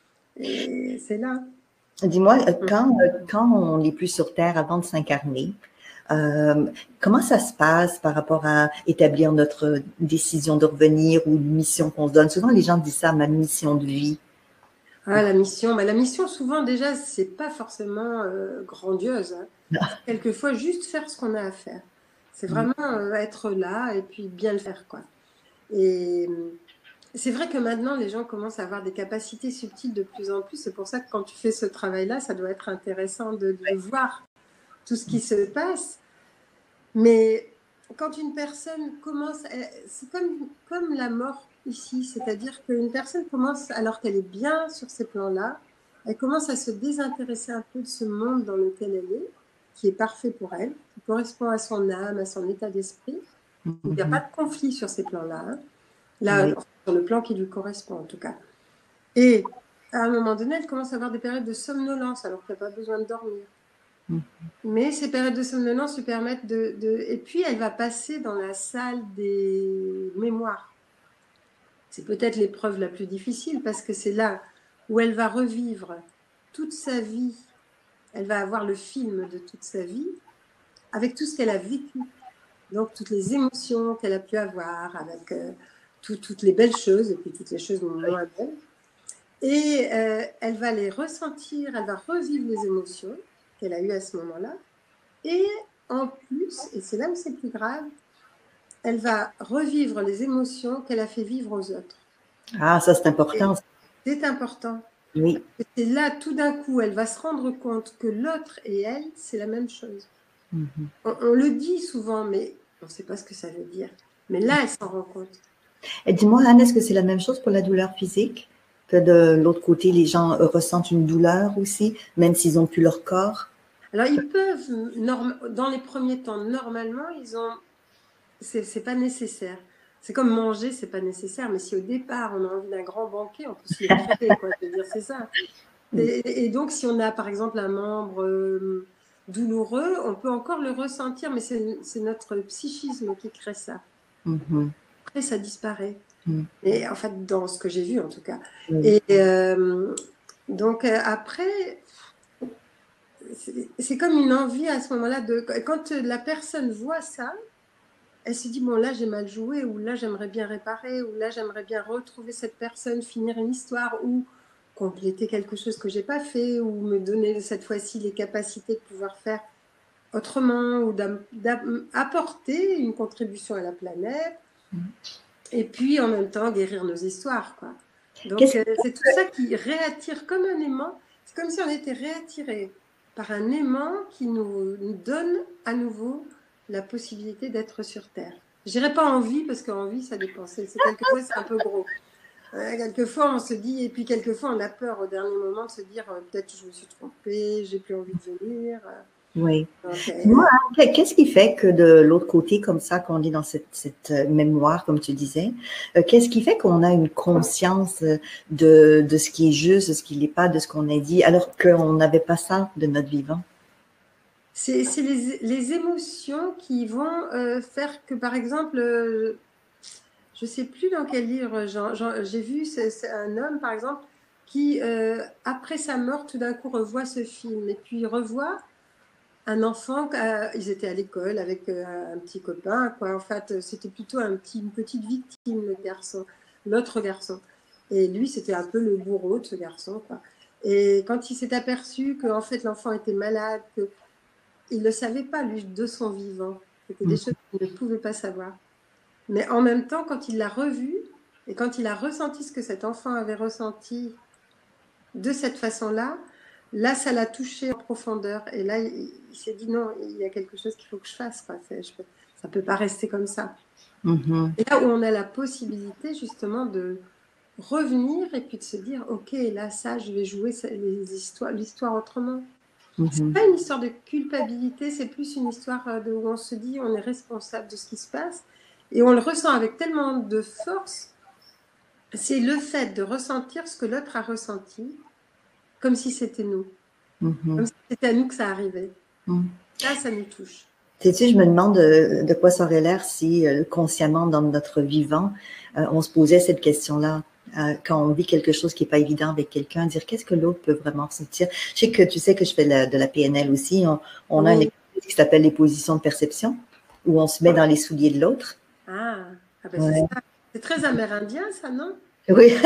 Et c'est là. Dis-moi, quand, quand on n'est plus sur Terre avant de s'incarner, euh, comment ça se passe par rapport à établir notre décision de revenir ou une mission qu'on se donne? Souvent, les gens disent ça, ma mission de vie. Ah, la mission, bah, la mission, souvent, déjà, c'est pas forcément euh, grandiose. Hein. Quelquefois, juste faire ce qu'on a à faire. C'est vraiment euh, être là et puis bien le faire, quoi. Et c'est vrai que maintenant, les gens commencent à avoir des capacités subtiles de plus en plus. C'est pour ça que quand tu fais ce travail-là, ça doit être intéressant de, de voir tout ce qui se passe. Mais quand une personne commence, c'est comme, comme la mort ici, c'est-à-dire qu'une personne commence, alors qu'elle est bien sur ces plans-là, elle commence à se désintéresser un peu de ce monde dans lequel elle est, qui est parfait pour elle, qui correspond à son âme, à son état d'esprit. Mm-hmm. Il n'y a pas de conflit sur ces plans-là. Hein. Là, oui. Sur le plan qui lui correspond en tout cas. Et à un moment donné, elle commence à avoir des périodes de somnolence alors qu'elle n'a pas besoin de dormir. Mmh. Mais ces périodes de somnolence lui permettent de, de... Et puis, elle va passer dans la salle des mémoires. C'est peut-être l'épreuve la plus difficile parce que c'est là où elle va revivre toute sa vie. Elle va avoir le film de toute sa vie avec tout ce qu'elle a vécu. Donc, toutes les émotions qu'elle a pu avoir, avec euh, tout, toutes les belles choses et puis toutes les choses moins belles. Et euh, elle va les ressentir, elle va revivre les émotions qu'elle a eues à ce moment-là. Et en plus, et c'est là où c'est plus grave, elle va revivre les émotions qu'elle a fait vivre aux autres. Ah, ça c'est important. C'est important. Oui. Et c'est là, tout d'un coup, elle va se rendre compte que l'autre et elle, c'est la même chose. Mm-hmm. on, on le dit souvent, mais on ne sait pas ce que ça veut dire. Mais là, elle s'en rend compte. Et dis-moi, Anne, est-ce que c'est la même chose pour la douleur physique? Que de l'autre côté, les gens ressentent une douleur aussi, même s'ils n'ont plus leur corps? Alors, ils peuvent, dans les premiers temps, normalement, ils ont... C'est pas nécessaire. C'est comme manger, c'est pas nécessaire. Mais si au départ, on a envie d'un grand banquet, on peut se le créer, quoi. Je veux dire, c'est ça. Et, et donc, si on a, par exemple, un membre euh, douloureux, on peut encore le ressentir, mais c'est notre psychisme qui crée ça. Mm-hmm. Après, ça disparaît. Mm. Et en fait, dans ce que j'ai vu, en tout cas. Mm. Et euh, donc, euh, après... C'est comme une envie à ce moment-là de quand la personne voit ça, elle se dit bon là j'ai mal joué ou là j'aimerais bien réparer ou là j'aimerais bien retrouver cette personne, finir une histoire ou compléter quelque chose que j'ai pas fait ou me donner cette fois-ci les capacités de pouvoir faire autrement ou d'apporter une contribution à la planète et puis en même temps guérir nos histoires quoi. Donc c'est tout ça qui réattire comme un aimant. C'est comme si on était réattiré par un aimant qui nous, nous donne à nouveau la possibilité d'être sur Terre. Je dirais pas envie, parce qu'envie, ça dépend. C'est quelquefois, c'est un peu gros. Euh, quelquefois, on se dit, et puis quelquefois, on a peur au dernier moment de se dire, euh, peut-être je me suis trompée, j'ai plus envie de venir. Oui. Okay. Moi, qu'est-ce qui fait que de l'autre côté, comme ça, qu'on est dans cette, cette mémoire, comme tu disais, euh, qu'est-ce qui fait qu'on a une conscience de, de ce qui est juste, de ce qui n'est pas, de ce qu'on a dit, alors qu'on n'avait pas ça de notre vivant? C'est les, les émotions qui vont euh, faire que, par exemple, euh, je ne sais plus dans quel livre, j'ai vu, c'est un homme, par exemple, qui, euh, après sa mort, tout d'un coup, revoit ce film et puis il revoit un enfant, euh, ils étaient à l'école avec euh, un petit copain, quoi. En fait, c'était plutôt un petit, une petite victime, le garçon, l'autre garçon. Et lui, c'était un peu le bourreau de ce garçon, quoi. Et quand il s'est aperçu que, en fait, l'enfant était malade, que il ne le savait pas, lui, de son vivant. C'était des mmh. choses qu'il ne pouvait pas savoir. Mais en même temps, quand il l'a revu, et quand il a ressenti ce que cet enfant avait ressenti de cette façon-là, là, ça l'a touché en profondeur. Et là, il, il s'est dit, non, il y a quelque chose qu'il faut que je fasse. Quoi. Je peux, ça ne peut pas rester comme ça. Mm-hmm. Et là où on a la possibilité, justement, de, revenir et puis de se dire, ok, là, ça, je vais jouer les histoires, l'histoire autrement. Mhm. C'est pas une histoire de culpabilité, c'est plus une histoire de, où on se dit, on est responsable de ce qui se passe et on le ressent avec tellement de force. C'est le fait de ressentir ce que l'autre a ressenti, comme si c'était nous, Mhm. comme si c'était à nous que ça arrivait. Mhm. Là, ça nous touche. Sais-tu, je me demande de, de quoi ça aurait l'air si euh, consciemment dans notre vivant, euh, on se posait cette question-là. Euh, quand on vit quelque chose qui n'est pas évident avec quelqu'un, dire qu'est-ce que l'autre peut vraiment ressentir. Je sais que tu sais que je fais la, de la P N L aussi. On, on Oui. a une exercice qui s'appelle les positions de perception, où on se met dans les souliers de l'autre. Ah, ah ben Ouais. c'est ça. C'est très amérindien, ça, non? Oui.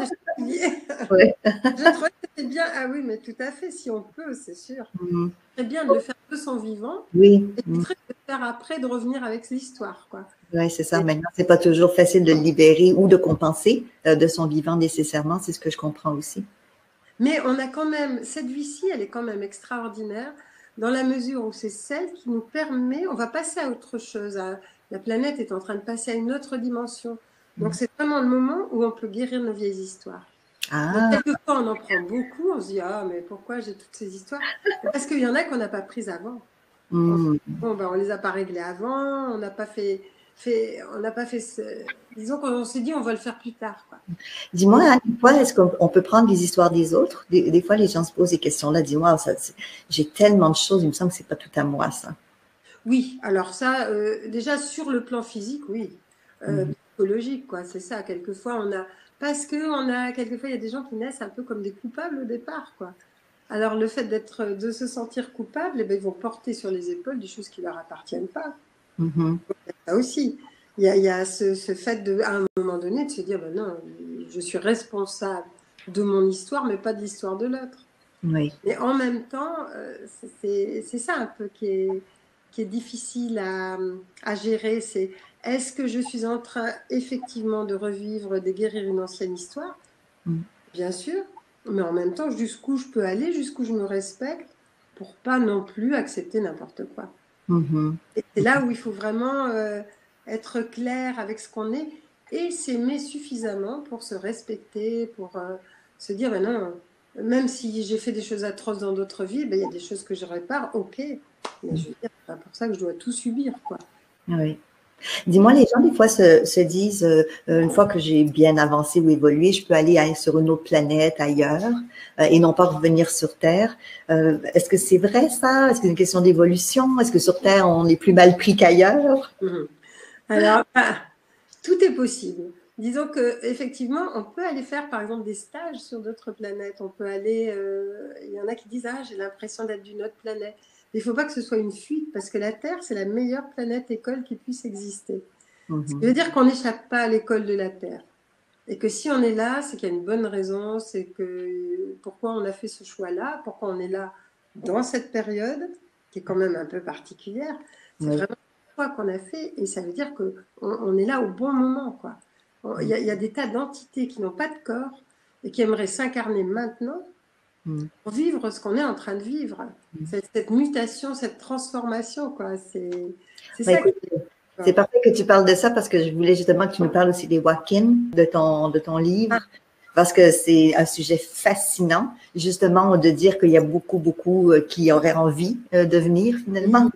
Ouais. Je trouvais que c'était bien. Ah oui, mais tout à fait, si on peut, c'est sûr. Mm. C'est bien de le faire de son vivant. Oui. Et c'est très de le faire après, de revenir avec l'histoire, quoi. Oui, c'est ça. Maintenant, c'est pas toujours facile de le libérer ou de compenser euh, de son vivant nécessairement. C'est ce que je comprends aussi. Mais on a quand même, cette vie-ci, elle est quand même extraordinaire dans la mesure où c'est celle qui nous permet, on va passer à autre chose. À, la planète est en train de passer à une autre dimension. Donc, c'est vraiment le moment où on peut guérir nos vieilles histoires. Ah. Donc, quelquefois, on en prend beaucoup. On se dit, ah, mais pourquoi j'ai toutes ces histoires? Parce qu'il y en a qu'on n'a pas prises avant. Mm. Bon, ben, on les a pas réglées avant. On n'a pas fait, fait, on n'a pas fait ce... Disons qu'on s'est dit, on va le faire plus tard, quoi. Dis-moi, Anne, des fois, est-ce qu'on peut prendre les histoires des autres? Des, des fois, les gens se posent ces questions-là. Dis-moi, ça, j'ai tellement de choses, il me semble que c'est pas tout à moi, ça. Oui, alors ça, euh, déjà sur le plan physique, oui, euh, Mhm. psychologique, quoi, c'est ça. Quelquefois, on a, parce que on a, quelquefois, il y a des gens qui naissent un peu comme des coupables au départ, quoi. Alors le fait d'être, de se sentir coupable, eh ben, ils vont porter sur les épaules des choses qui leur appartiennent pas. Mhm. Ça aussi, il y a, il y a ce, ce fait de, à un moment donné, de se dire, ben non, je suis responsable de mon histoire, mais pas de l'histoire de l'autre. Oui. Mais en même temps, euh, c'est c'est ça un peu qui est, qui est difficile à, à gérer. C'est est-ce que je suis en train effectivement de revivre, de guérir une ancienne histoire? Mm. Bien sûr, mais en même temps, jusqu'où je peux aller, jusqu'où je me respecte pour pas non plus accepter n'importe quoi. Mhm. Et c'est là où il faut vraiment euh, être clair avec ce qu'on est et s'aimer suffisamment pour se respecter, pour euh, se dire, ben non, même si j'ai fait des choses atroces dans d'autres vies, ben, il y a des choses que je répare, ok. Mais je veux dire, c'est pas pour ça que je dois tout subir, quoi. Oui. Dis-moi, les gens, des fois, se, se disent, euh, une fois que j'ai bien avancé ou évolué, je peux aller, aller sur une autre planète ailleurs euh, et non pas revenir sur Terre. Euh, est-ce que c'est vrai, ça? Est-ce que c'est une question d'évolution? Est-ce que sur Terre, on est plus mal pris qu'ailleurs? Mmh. Alors, ah, tout est possible. Disons que effectivement, on peut aller faire, par exemple, des stages sur d'autres planètes. On peut aller, euh, il y en a qui disent, ah, j'ai l'impression d'être d'une autre planète. Mais il ne faut pas que ce soit une fuite, parce que la Terre, c'est la meilleure planète école qui puisse exister. Mhm. Ce qui veut dire qu'on n'échappe pas à l'école de la Terre. Et que si on est là, c'est qu'il y a une bonne raison, c'est que pourquoi on a fait ce choix-là, pourquoi on est là dans cette période, qui est quand même un peu particulière. C'est Oui. vraiment le choix qu'on a fait, et ça veut dire qu'on on est là au bon moment, quoi. Il y a, il y a des tas d'entités qui n'ont pas de corps et qui aimeraient s'incarner maintenant Mm. pour vivre ce qu'on est en train de vivre. Cette, cette mutation, cette transformation, quoi. C'est c'est Ben, ça qui écoute, c'est parfait que tu parles de ça parce que je voulais justement que tu nous parles aussi des walk-ins de ton, de ton livre. Parce que c'est un sujet fascinant, justement, de dire qu'il y a beaucoup, beaucoup euh, qui auraient envie euh, de venir finalement.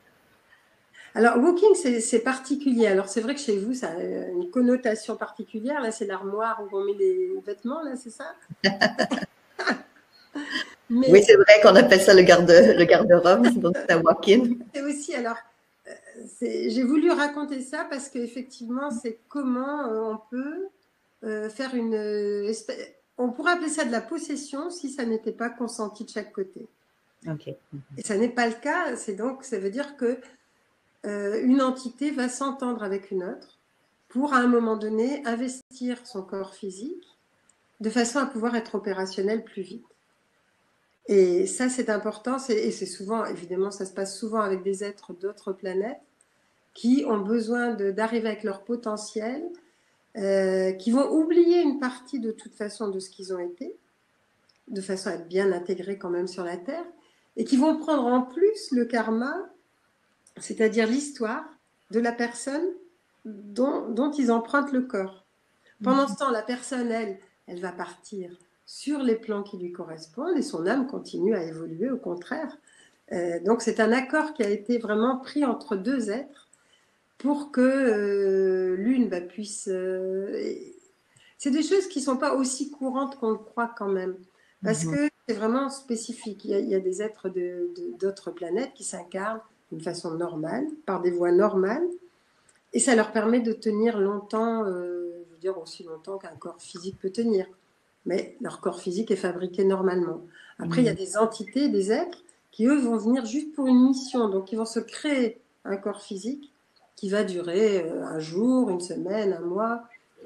Alors, walking, c'est particulier. Alors, c'est vrai que chez vous, ça a une connotation particulière. Là, c'est l'armoire où on met les vêtements, là, c'est ça? Mais oui, c'est vrai qu'on appelle ça le garde, le garde-robe, donc c'est un walk-in. C'est aussi, alors, euh, j'ai voulu raconter ça parce qu'effectivement, c'est comment euh, on peut euh, faire une espèce, on pourrait appeler ça de la possession si ça n'était pas consenti de chaque côté. Okay. Et ça n'est pas le cas. C'est donc, ça veut dire que euh, une entité va s'entendre avec une autre pour, à un moment donné, investir son corps physique de façon à pouvoir être opérationnel plus vite. Et ça, c'est important. Et c'est souvent, évidemment, ça se passe souvent avec des êtres d'autres planètes qui ont besoin d'arriver avec leur potentiel, euh, qui vont oublier une partie de toute façon de ce qu'ils ont été, de façon à être bien intégrés quand même sur la Terre, et qui vont prendre en plus le karma, c'est-à-dire l'histoire de la personne dont, dont ils empruntent le corps. Pendant ce temps, la personne, elle, elle va partir sur les plans qui lui correspondent et son âme continue à évoluer, au contraire. Euh, donc c'est un accord qui a été vraiment pris entre deux êtres pour que euh, l'une bah, puisse... Euh, c'est des choses qui ne sont pas aussi courantes qu'on le croit quand même, parce Mhm. que c'est vraiment spécifique. Il y a, il y a des êtres de, de, d'autres planètes qui s'incarnent d'une façon normale, par des voies normales, et ça leur permet de tenir longtemps, euh, je veux dire aussi longtemps qu'un corps physique peut tenir. Mais leur corps physique est fabriqué normalement. Après, il y a Mhm. des entités, des êtres, qui eux vont venir juste pour une mission. Donc, ils vont se créer un corps physique qui va durer euh, un jour, une semaine, un mois.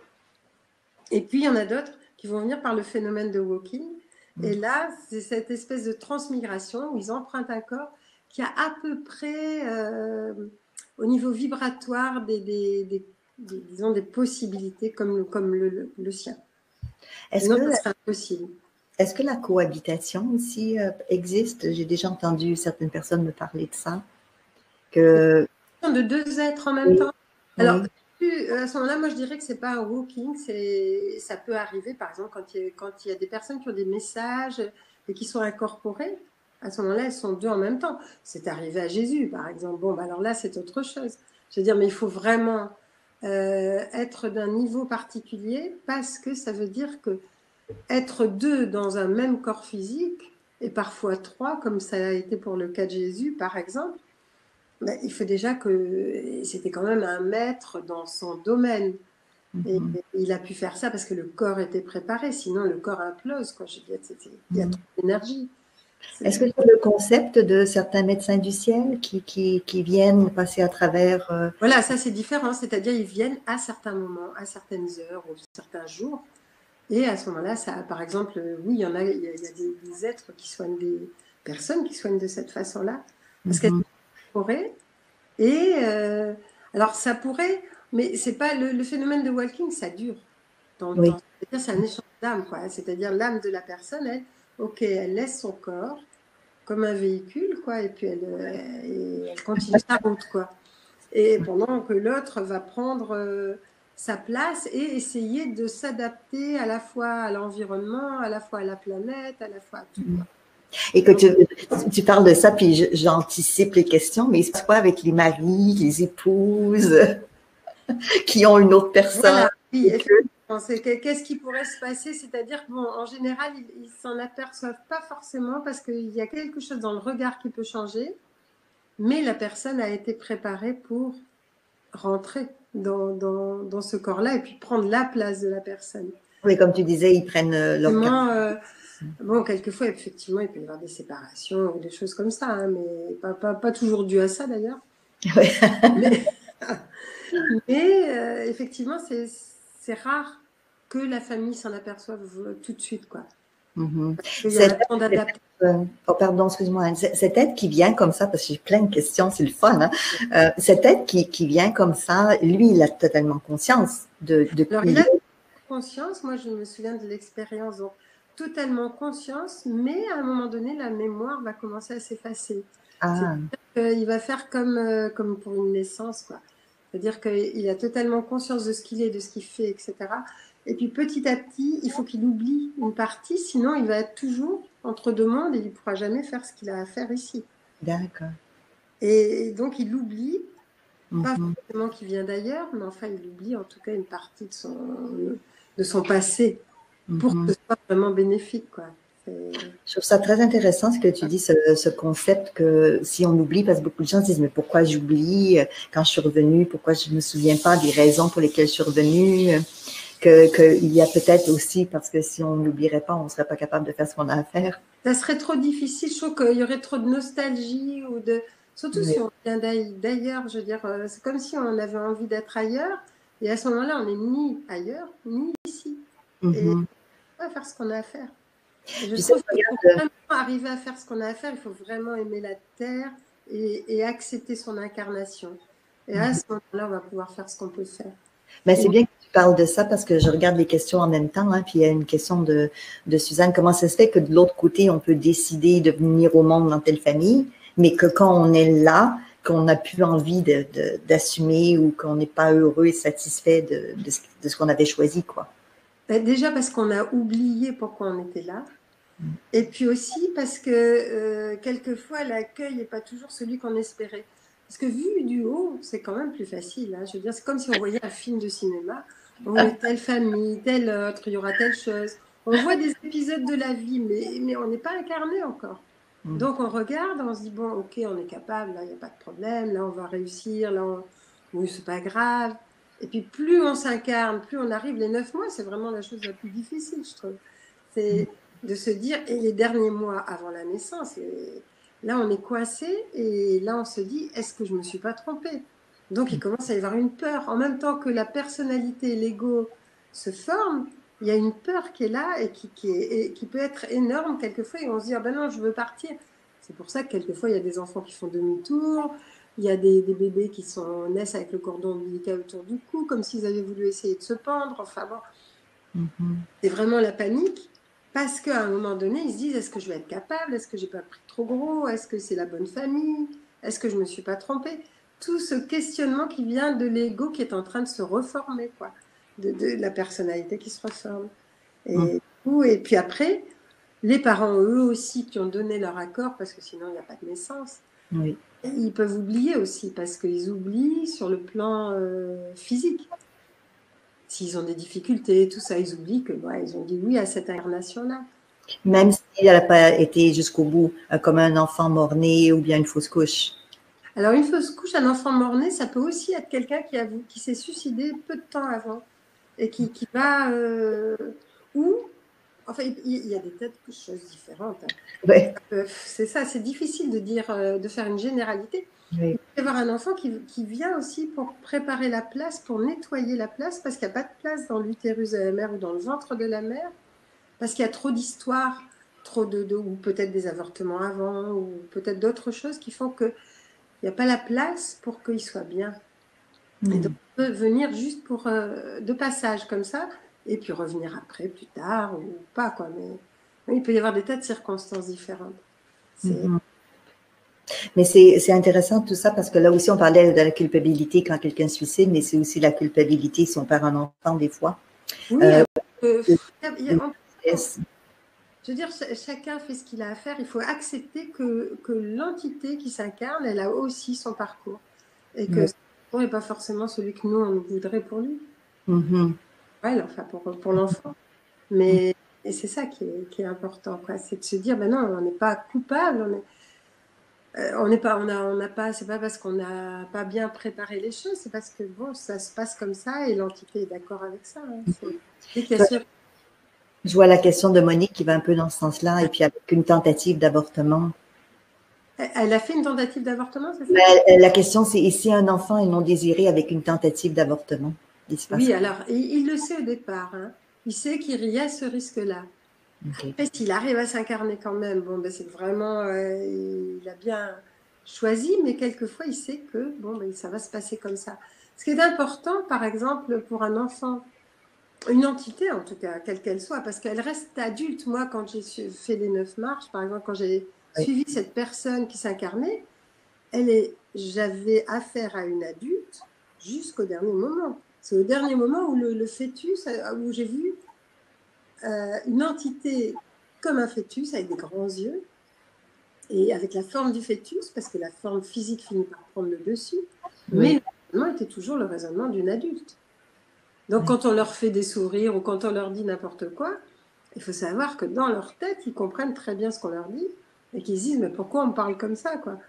Et puis, il y en a d'autres qui vont venir par le phénomène de walking. Et là, c'est cette espèce de transmigration où ils empruntent un corps qui a à peu près, euh, au niveau vibratoire, des, des, des, des, disons, des possibilités comme, le, comme le, le, le sien. Est-ce Sinon, que, ça serait impossible. est-ce que la cohabitation aussi euh, existe? J'ai déjà entendu certaines personnes me parler de ça. Que... De deux êtres en même Oui. temps. Alors, Oui. à ce moment-là, moi, je dirais que c'est pas un walking, c'est, ça peut arriver, par exemple, quand il, y a, quand il y a des personnes qui ont des messages et qui sont incorporées. À ce moment-là, elles sont deux en même temps. C'est arrivé à Jésus, par exemple. Bon, bah alors là, c'est autre chose. Je veux dire, mais il faut vraiment euh, être d'un niveau particulier parce que ça veut dire que être deux dans un même corps physique et parfois trois, comme ça a été pour le cas de Jésus, par exemple. Ben, il faut déjà que c'était quand même un maître dans son domaine. Et Mhm. il a pu faire ça parce que le corps était préparé, sinon le corps implose. Quoi. Je veux dire, il y a Mhm. trop d'énergie. Est-ce que c'est le concept de certains médecins du ciel qui, qui, qui viennent passer à travers... Euh... Voilà, ça c'est différent. C'est-à-dire ils viennent à certains moments, à certaines heures ou certains jours. Et à ce moment-là, ça, par exemple, oui, il y en a, il y a, il y a des, des êtres qui soignent des personnes qui soignent de cette façon-là. Parce qu'elles Mhm. pourraient. Et euh, alors ça pourrait, mais c'est pas le, le phénomène de walking, ça dure dans le Oui. temps. C'est-à-dire c'est un échange d'âme, quoi. C'est-à-dire l'âme de la personne, elle, ok, elle laisse son corps comme un véhicule, quoi, et puis elle, euh, et elle continue sa route, quoi. Et pendant que l'autre va prendre euh, sa place et essayer de s'adapter à la fois à l'environnement, à la fois à la planète, à la fois à tout, quoi. Et que Donc, tu, tu parles de ça, puis je- j'anticipe les questions, mais il se passe quoi avec les maris, les épouses qui ont une autre personne? voilà, oui, effectivement. C'est que- qu'est-ce qui pourrait se passer? C'est-à-dire que, bon, en général, ils, ils s'en aperçoivent pas forcément parce qu'il y a quelque chose dans le regard qui peut changer, mais la personne a été préparée pour rentrer dans, dans, dans ce corps-là et puis prendre la place de la personne. Oui, comme tu disais, ils prennent euh, leur carte. Vraiment, euh, bon, quelquefois, effectivement, il peut y avoir des séparations ou des choses comme ça, hein, mais pas, pas, pas toujours dû à ça d'ailleurs. Ouais. Mais, mais euh, effectivement, c'est c'est rare que la famille s'en aperçoive tout de suite, quoi. Mhm. Il y a un Cette, temps cette- d'adaptation. euh, oh, pardon, excuse-moi. Anne. C- Cette aide qui vient comme ça, parce que j'ai plein de questions, c'est le fun, hein? Euh, cette aide qui, qui vient comme ça, lui, il a totalement conscience de, de Alors, qui il il a est. conscience, moi je me souviens de l'expérience, donc totalement conscience, mais à un moment donné, la mémoire va commencer à s'effacer. Ah, C'est-à-dire qu'il va faire comme, euh, comme pour une naissance, quoi. C'est-à-dire qu'il a totalement conscience de ce qu'il est, de ce qu'il fait, et cetera. Et puis petit à petit, il faut qu'il oublie une partie, sinon il va être toujours entre deux mondes et il ne pourra jamais faire ce qu'il a à faire ici. d'accord. Et donc il oublie, pas Mhm. forcément qu'il vient d'ailleurs, mais enfin il oublie en tout cas une partie de son, de son passé pour que Mhm. ce soit vraiment bénéfique, quoi. C'est... Je trouve ça très intéressant ce que tu dis, ce, ce concept que si on oublie, parce que beaucoup de gens se disent, mais pourquoi j'oublie quand je suis revenue, pourquoi je ne me souviens pas des raisons pour lesquelles je suis revenue, que, qu'il y a peut-être aussi, parce que si on n'oublierait pas, on ne serait pas capable de faire ce qu'on a à faire. Ça serait trop difficile, je trouve qu'il y aurait trop de nostalgie ou de... Surtout Oui. si on vient d'ailleurs, je veux dire, c'est comme si on avait envie d'être ailleurs et à ce moment-là, on n'est ni ailleurs, ni ici. Et Mm-hmm. on va faire ce qu'on a à faire. Et je Puis trouve ça, que pour regarde, vraiment arriver à faire ce qu'on a à faire, il faut vraiment aimer la terre et, et accepter son incarnation. Et à mm-hmm. ce moment-là, on va pouvoir faire ce qu'on peut faire. Ben, c'est bien que tu parles de ça parce que je regarde les questions en même temps. Hein, puis il y a une question de, de Suzanne. Comment ça se fait que de l'autre côté, on peut décider de venir au monde dans telle famille, mais que quand on est là, qu'on n'a plus envie de, de, d'assumer ou qu'on n'est pas heureux et satisfait de, de ce, de ce qu'on avait choisi, quoi. Ben, déjà parce qu'on a oublié pourquoi on était là. Et puis aussi parce que euh, quelquefois l'accueil n'est pas toujours celui qu'on espérait. Parce que vu du haut, c'est quand même plus facile. Hein. Je veux dire, c'est comme si on voyait un film de cinéma. On voit telle famille, telle autre, il y aura telle chose. On voit des épisodes de la vie, mais, mais on n'est pas incarné encore. Donc on regarde, on se dit, bon, ok, on est capable, là, il n'y a pas de problème, là, on va réussir, là, on... oui, c'est pas grave. Et puis plus on s'incarne, plus on arrive. Les neuf mois, c'est vraiment la chose la plus difficile, je trouve. C'est de se dire, et les derniers mois avant la naissance, et là on est coincé, et là on se dit, est-ce que je ne me suis pas trompée? Donc il commence à y avoir une peur. En même temps que la personnalité et l'ego se forment, il y a une peur qui est là et qui, qui, est, et qui peut être énorme quelquefois, et on se dit, ah ben non, je veux partir. C'est pour ça que quelquefois il y a des enfants qui font demi-tour, il y a des, des bébés qui sont, naissent avec le cordon ombilical autour du cou, comme s'ils avaient voulu essayer de se pendre. Enfin bon, mm-hmm. C'est vraiment la panique. Parce qu'à un moment donné, ils se disent, est-ce que je vais être capable? Est-ce que j'ai pas pris trop gros? Est-ce que c'est la bonne famille? Est-ce que je me suis pas trompée? Tout ce questionnement qui vient de l'ego qui est en train de se reformer, quoi. De, de la personnalité qui se reforme. Et, mmh. et puis après, les parents, eux aussi, qui ont donné leur accord, parce que sinon, il n'y a pas de naissance, oui. Ils peuvent oublier aussi, parce qu'ils oublient sur le plan euh, physique. S'ils ont des difficultés, tout ça, ils oublient que ouais, ils ont dit oui à cette incarnation-là. Même si elle n'a pas été jusqu'au bout, euh, comme un enfant mort-né ou bien une fausse couche. Alors, une fausse couche, un enfant mort-né, ça peut aussi être quelqu'un qui, a, qui s'est suicidé peu de temps avant et qui, qui va... Euh, ou, enfin, il, il y a des tas de choses différentes. Hein. Ouais. Euh, c'est ça, c'est difficile de dire, euh, de faire une généralité. Oui. Il peut y avoir un enfant qui, qui vient aussi pour préparer la place, pour nettoyer la place, parce qu'il n'y a pas de place dans l'utérus de la mère ou dans le ventre de la mère, parce qu'il y a trop d'histoires, trop de, de, ou peut-être des avortements avant, ou peut-être d'autres choses qui font qu'il n'y a pas la place pour qu'il soit bien. Mmh. Et donc, on peut venir juste pour euh, de passage comme ça, et puis revenir après, plus tard, ou pas, quoi. Mais oui, il peut y avoir des tas de circonstances différentes. Mmh. Mais c'est intéressant tout ça parce que là aussi, on parlait de la culpabilité quand quelqu'un se suicide, mais c'est aussi la culpabilité si on perd un enfant des fois. Oui, euh, euh, il y a, je veux dire, chacun fait ce qu'il a à faire. Il faut accepter que, que l'entité qui s'incarne, elle a aussi son parcours. Et que ce parcours n'est pas forcément celui que nous, on voudrait pour lui. Mm-hmm. Ouais, enfin, pour, pour l'enfant. Mais et c'est ça qui est, qui est important, quoi. C'est de se dire, ben non, on n'est pas coupable, on est... On n'est pas, on a, on n'a pas, c'est pas parce qu'on n'a pas bien préparé les choses, c'est parce que bon, ça se passe comme ça et l'entité est d'accord avec ça. Hein. Je, sûr... je vois la question de Monique qui va un peu dans ce sens-là, et puis avec une tentative d'avortement. Elle a fait une tentative d'avortement, c'est ça? Mais la question, c'est ici un enfant est non désiré avec une tentative d'avortement. Oui, alors il, il le sait au départ. Hein. Il sait qu'il y a ce risque-là. Okay. Après, s'il arrive à s'incarner quand même, bon, ben, c'est vraiment, euh, il a bien choisi, mais quelquefois, il sait que bon, ben, ça va se passer comme ça. Ce qui est important, par exemple, pour un enfant, une entité en tout cas, quelle qu'elle soit, parce qu'elle reste adulte. Moi, quand j'ai fait les neuf marches, par exemple, quand j'ai oui. suivi cette personne qui s'incarnait, elle est, j'avais affaire à une adulte jusqu'au dernier moment. C'est au dernier moment où le, le fœtus, où j'ai vu Euh, une entité comme un fœtus avec des grands yeux et avec la forme du fœtus, parce que la forme physique finit par prendre le dessus, oui. mais le raisonnement était toujours le raisonnement d'une adulte. Donc oui. quand on leur fait des sourires ou quand on leur dit n'importe quoi, il faut savoir que dans leur tête, ils comprennent très bien ce qu'on leur dit et qu'ils se disent mais pourquoi on me parle comme ça, quoi?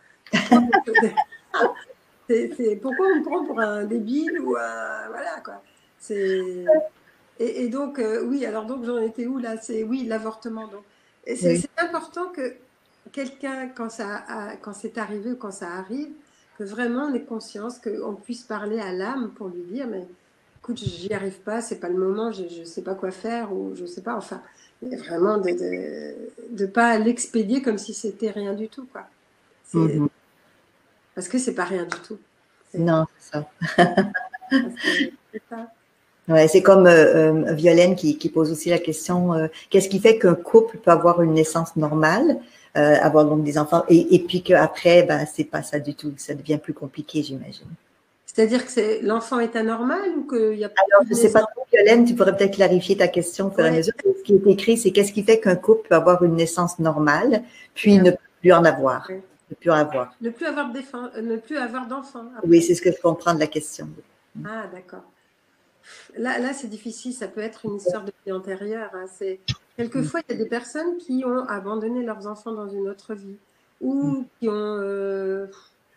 c'est, pourquoi on me prend pour un débile ou un... Voilà, quoi. C'est... Et, et donc, euh, oui, alors donc j'en étais où là? C'est oui, l'avortement. Donc, et c'est, oui. c'est important que quelqu'un, quand ça, a, quand c'est arrivé ou quand ça arrive, que vraiment on ait conscience, qu'on puisse parler à l'âme pour lui dire, mais écoute, j'y arrive pas, c'est pas le moment, je, je sais pas quoi faire ou je sais pas. Enfin, vraiment de de, de pas l'expédier comme si c'était rien du tout, quoi. C'est, mm-hmm. Parce que c'est pas rien du tout. C'est, non, c'est ça. c'est, c'est ça. Ouais, c'est comme euh, euh, Violaine qui, qui pose aussi la question euh, qu'est-ce qui fait qu'un couple peut avoir une naissance normale, euh, avoir donc des enfants, et, et puis qu'après, ben, c'est pas ça du tout, ça devient plus compliqué, j'imagine. C'est-à-dire que l'enfant est anormal ou qu'il y a... Alors, je ne sais pas trop, Violaine, tu pourrais peut-être clarifier ta question au fur et à mesure. Ce qui est écrit, c'est qu'est-ce qui fait qu'un couple peut avoir une naissance normale, puis ne plus en avoir. Ouais. Ne plus en avoir. Ne plus avoir d'enfants. Ne plus avoir d'enfants. Oui, c'est ce que je comprends de la question. Ah, d'accord. Là, là c'est difficile. Ça peut être une histoire de vie antérieure. Hein. C'est... Quelquefois, il y a des personnes qui ont abandonné leurs enfants dans une autre vie ou qui ont... Euh...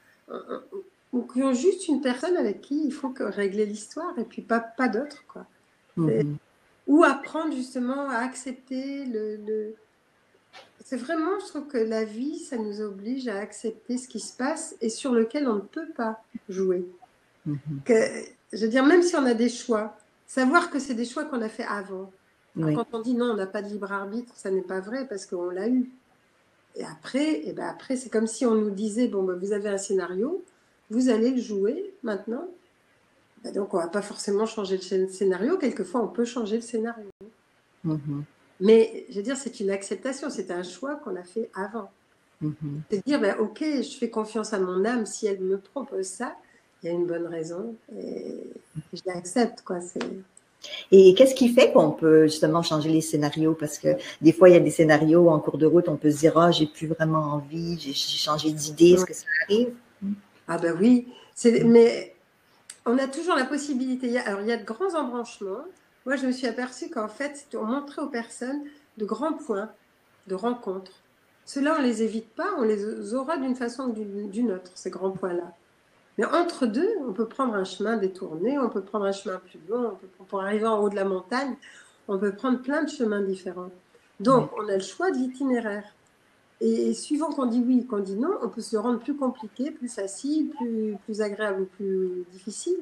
ou qui ont juste une personne avec qui il faut que régler l'histoire et puis pas, pas d'autre, quoi. Mm-hmm. Ou apprendre justement à accepter le, le... C'est vraiment, je trouve que la vie, ça nous oblige à accepter ce qui se passe et sur lequel on ne peut pas jouer. Mm-hmm. Que, je veux dire, même si on a des choix, savoir que c'est des choix qu'on a fait avant. Oui. Quand on dit non, on n'a pas de libre arbitre, ça n'est pas vrai parce qu'on l'a eu. Et après, et ben après c'est comme si on nous disait, bon, ben, vous avez un scénario, vous allez le jouer maintenant. Ben donc, on ne va pas forcément changer le scénario. Quelquefois, on peut changer le scénario. Mm-hmm. Mais, je veux dire, c'est une acceptation. C'est un choix qu'on a fait avant. Mm-hmm. C'est de dire, ben, OK, je fais confiance à mon âme. Si elle me propose ça, il y a une bonne raison. Et je l'accepte, quoi. C'est... Et qu'est-ce qui fait qu'on peut justement changer les scénarios? Parce que des fois, il y a des scénarios en cours de route, on peut se dire, ah, oh, j'ai plus vraiment envie, j'ai changé d'idée. Est-ce que ça arrive? Ah ben oui, c'est, mais on a toujours la possibilité. Alors, il y a de grands embranchements. Moi, je me suis aperçue qu'en fait, on montrait aux personnes de grands points de rencontres. Ceux-là, on ne les évite pas, on les aura d'une façon ou d'une autre, ces grands points-là. Mais entre deux, on peut prendre un chemin détourné, on peut prendre un chemin plus long, on peut, pour arriver en haut de la montagne, on peut prendre plein de chemins différents. Donc, on a le choix de l'itinéraire. Et suivant qu'on dit oui, qu'on dit non, on peut se le rendre plus compliqué, plus facile, plus, plus agréable ou plus difficile.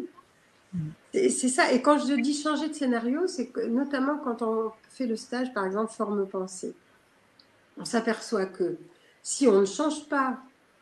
Et c'est ça. Et quand je dis changer de scénario, c'est que notamment quand on fait le stage, par exemple, forme-pensée, on s'aperçoit que si on ne change pas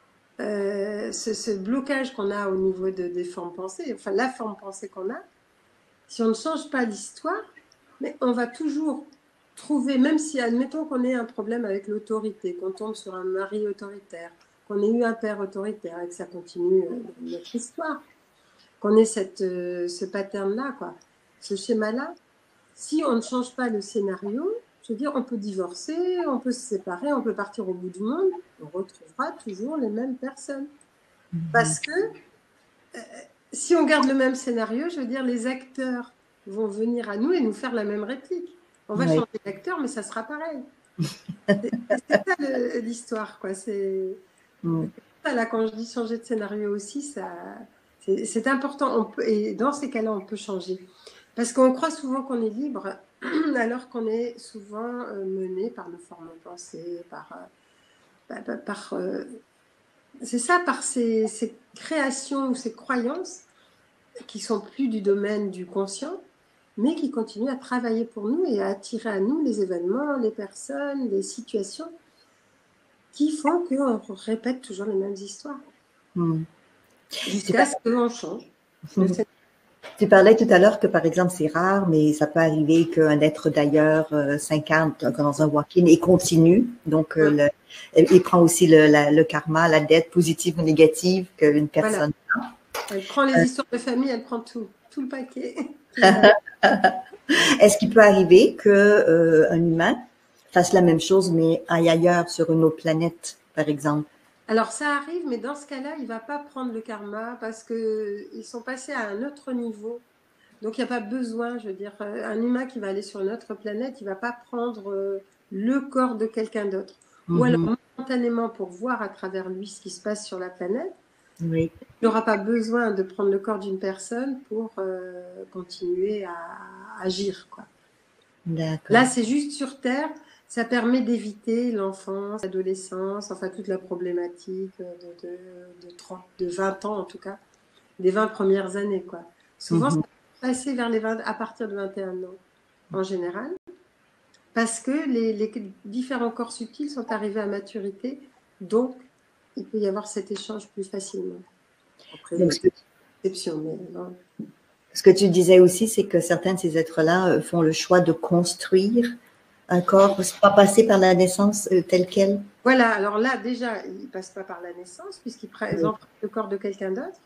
euh, ce, ce blocage qu'on a au niveau de, des formes-pensées, enfin la forme-pensée qu'on a, si on ne change pas l'histoire, mais on va toujours trouver, même si, admettons qu'on ait un problème avec l'autorité, qu'on tombe sur un mari autoritaire, qu'on ait eu un père autoritaire et que ça continue euh, dans notre histoire, qu'on ait cette, euh, ce pattern-là, quoi, ce schéma-là, si on ne change pas le scénario, je veux dire, on peut divorcer, on peut se séparer, on peut partir au bout du monde, on retrouvera toujours les mêmes personnes. Mmh. Parce que euh, si on garde le même scénario, je veux dire, les acteurs vont venir à nous et nous faire la même réplique. On va oui. changer d'acteur, mais ça sera pareil. C'est ça l'histoire, quoi. C'est mm. ça, là, quand je dis changer de scénario aussi, ça, c'est important. On peut, et dans ces cas-là, on peut changer. Parce qu'on croit souvent qu'on est libre, alors qu'on est souvent euh, mené par nos formes de pensée, par... Euh, par, par euh, c'est ça, par ces, ces créations ou ces croyances qui sont plus du domaine du conscient, mais qui continuent à travailler pour nous et à attirer à nous les événements, les personnes, les situations qui font qu'on répète toujours les mêmes histoires. Mmh. Jusqu'à ce qu'on change. Mmh. Tu parlais tout à l'heure que, par exemple, c'est rare, mais ça peut arriver qu'un être d'ailleurs euh, s'incarne dans un walk-in et continue. Donc, euh, mmh. le, il prend aussi le, la, le karma, la dette positive ou négative qu'une personne voilà. a. Elle prend les euh. histoires de famille, elle prend tout, tout le paquet. Est-ce qu'il peut arriver qu'un euh, humain fasse la même chose, mais aille ailleurs, sur une autre planète, par exemple? Alors, ça arrive, mais dans ce cas-là, il ne va pas prendre le karma parce qu'ils sont passés à un autre niveau. Donc, il n'y a pas besoin, je veux dire, un humain qui va aller sur une autre planète, il ne va pas prendre le corps de quelqu'un d'autre. Mm-hmm. Ou alors, momentanément, pour voir à travers lui ce qui se passe sur la planète, oui. il n'aura pas besoin de prendre le corps d'une personne pour euh, continuer à agir, quoi. Là, c'est juste sur Terre. Ça permet d'éviter l'enfance, l'adolescence, enfin toute la problématique de, de, de, trente, de vingt ans en tout cas, des vingt premières années, quoi. Souvent, mm-hmm. ça va passer vers les vingt, à partir de vingt et un ans en général, parce que les, les différents corps subtils sont arrivés à maturité, donc il peut y avoir cet échange plus facilement. Après, donc, ce, que, exception, mais non. Ce que tu disais aussi, c'est que certains de ces êtres-là font le choix de construire un corps, pas passer par la naissance euh, telle qu'elle. Voilà, alors là, déjà, il ne passe pas par la naissance, puisqu'il présente oui. le corps de quelqu'un d'autre.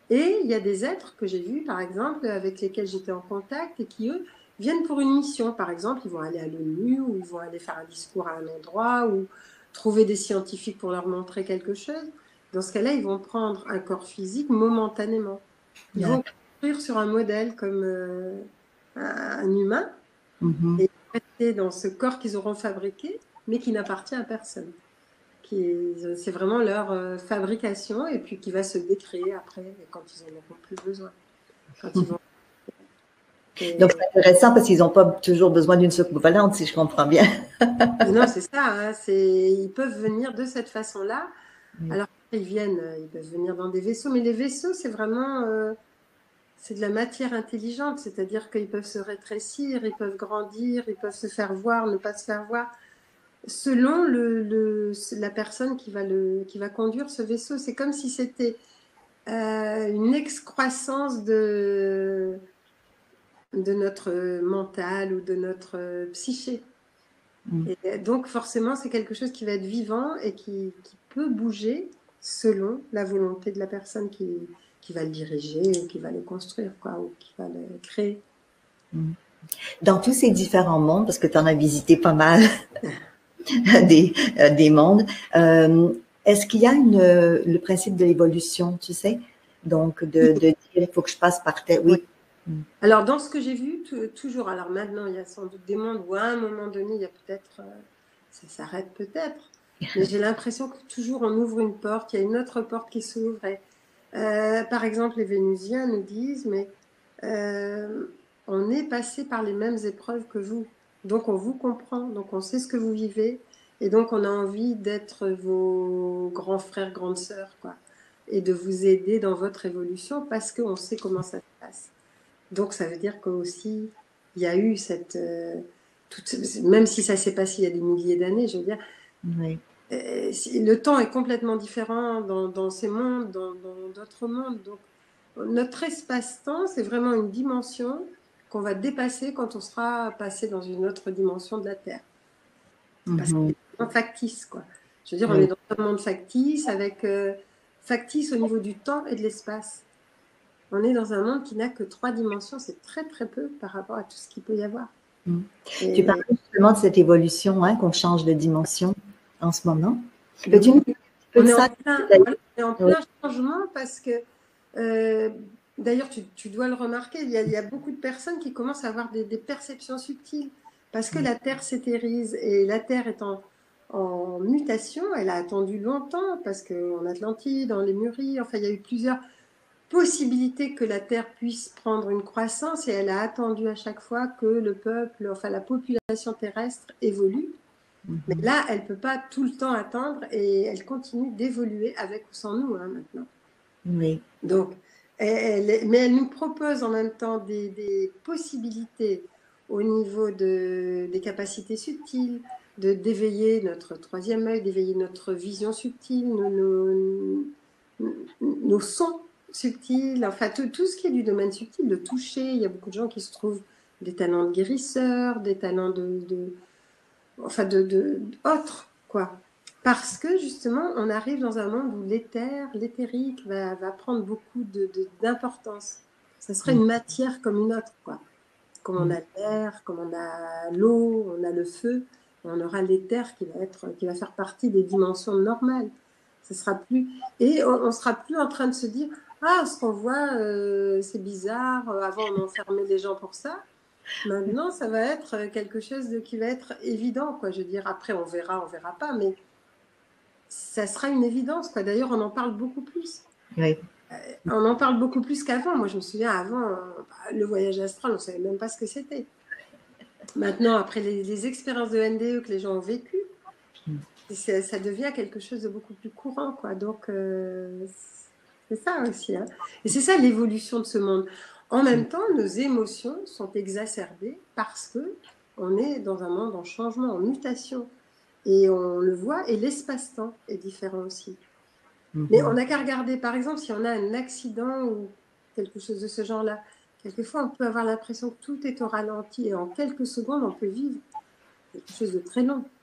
Et il y a des êtres que j'ai vus, par exemple, avec lesquels j'étais en contact et qui, eux, viennent pour une mission. Par exemple, ils vont aller à l'ONU ou ils vont aller faire un discours à un endroit ou trouver des scientifiques pour leur montrer quelque chose. Dans ce cas-là, ils vont prendre un corps physique momentanément. Ils vont construire sur un modèle comme euh, un humain Mhm. et rester dans ce corps qu'ils auront fabriqué, mais qui n'appartient à personne. C'est vraiment leur euh, fabrication et puis qui va se décréer après quand ils n'en auront plus besoin. Quand ils vont... et... Donc, c'est intéressant parce qu'ils n'ont pas toujours besoin d'une soucoupe volante, si je comprends bien. Non, c'est ça. Hein, ils peuvent venir de cette façon-là. Oui. Alors, ils viennent, ils peuvent venir dans des vaisseaux, mais les vaisseaux, c'est vraiment... Euh, c'est de la matière intelligente, c'est-à-dire qu'ils peuvent se rétrécir, ils peuvent grandir, ils peuvent se faire voir, ne pas se faire voir, selon le, le, la personne qui va, le, qui va conduire ce vaisseau. C'est comme si c'était euh, une excroissance de, de notre mental ou de notre psyché. Mm. Et donc forcément, c'est quelque chose qui va être vivant et qui, qui peut bouger selon la volonté de la personne qui, qui va le diriger ou qui va le construire, quoi, ou qui va le créer. Dans tous ces différents mondes, parce que tu en as visité pas mal des, euh, des mondes, euh, est-ce qu'il y a une, le principe de l'évolution, tu sais? Donc, de, de dire, il faut que je passe par tel... Oui. oui. Alors, dans ce que j'ai vu, toujours, alors maintenant, il y a sans doute des mondes où à un moment donné, il y a peut-être, euh, ça s'arrête peut-être, mais j'ai l'impression que toujours on ouvre une porte, il y a une autre porte qui s'ouvre. Et, euh, par exemple, les Vénusiens nous disent, mais euh, on est passé par les mêmes épreuves que vous, donc on vous comprend, donc on sait ce que vous vivez, et donc on a envie d'être vos grands frères, grandes sœurs, quoi, et de vous aider dans votre évolution parce qu'on sait comment ça se passe. Donc ça veut dire qu'aussi, il y a eu cette... Euh, toute, même si ça s'est passé il y a des milliers d'années, je veux dire, oui. euh, le temps est complètement différent dans, dans ces mondes, dans d'autres mondes. Donc notre espace-temps, c'est vraiment une dimension qu'on va dépasser quand on sera passé dans une autre dimension de la Terre. Parce Mm-hmm. que c'est factice, quoi. Je veux dire, oui. On est dans un monde factice, avec euh, factice au niveau du temps et de l'espace. On est dans un monde qui n'a que trois dimensions, c'est très très peu par rapport à tout ce qu'il peut y avoir. Mm. Et... Tu parlais justement de cette évolution, hein, qu'on change de dimension en ce moment. Ben oui, on, est ça, plein, voilà, on est en plein oui. changement parce que, euh, d'ailleurs, tu, tu dois le remarquer, il y, a, il y a beaucoup de personnes qui commencent à avoir des, des perceptions subtiles parce que mm. la Terre s'éthérise et la Terre est en, en mutation, elle a attendu longtemps parce qu'en Atlantide, en Lémurie, enfin, il y a eu plusieurs possibilité que la Terre puisse prendre une croissance et elle a attendu à chaque fois que le peuple, enfin la population terrestre évolue. Mm-hmm. Mais là, elle ne peut pas tout le temps attendre et elle continue d'évoluer avec ou sans nous hein, maintenant. Oui. Donc, elle, elle, mais elle nous propose en même temps des, des possibilités au niveau de, des capacités subtiles, de d'éveiller notre troisième œil, d'éveiller notre vision subtile, nos, nos, nos sons subtil, enfin tout, tout ce qui est du domaine subtil, de toucher. Il y a beaucoup de gens qui se trouvent des talents de guérisseurs, des talents de, de enfin de, de, de autres, quoi. Parce que justement, on arrive dans un monde où l'éther, l'éthérique va, va prendre beaucoup de, de, d'importance. Ça serait une matière comme une autre, quoi. Comme on a l'air, comme on a l'eau, on a le feu, on aura l'éther qui va être, qui va faire partie des dimensions normales. Ce sera plus, et on, on sera plus en train de se dire ah, ce qu'on voit, euh, c'est bizarre. Avant, on enfermait les gens pour ça. Maintenant, ça va être quelque chose de, qui va être évident, quoi. Je veux dire, après, on verra, on verra pas, mais ça sera une évidence, quoi. D'ailleurs, on en parle beaucoup plus. Oui. Euh, on en parle beaucoup plus qu'avant. Moi, je me souviens, avant, euh, le voyage astral, on ne savait même pas ce que c'était. Maintenant, après les, les expériences de N D E que les gens ont vécues, ça, ça devient quelque chose de beaucoup plus courant, quoi. Donc, euh, c'est ça aussi. Hein. Et c'est ça l'évolution de ce monde. En même temps, nos émotions sont exacerbées parce que on est dans un monde en changement, en mutation. Et on le voit, et l'espace-temps est différent aussi. Mm-hmm. Mais on n'a qu'à regarder, par exemple, si on a un accident ou quelque chose de ce genre-là, quelquefois on peut avoir l'impression que tout est au ralenti et en quelques secondes, on peut vivre quelque chose de très long.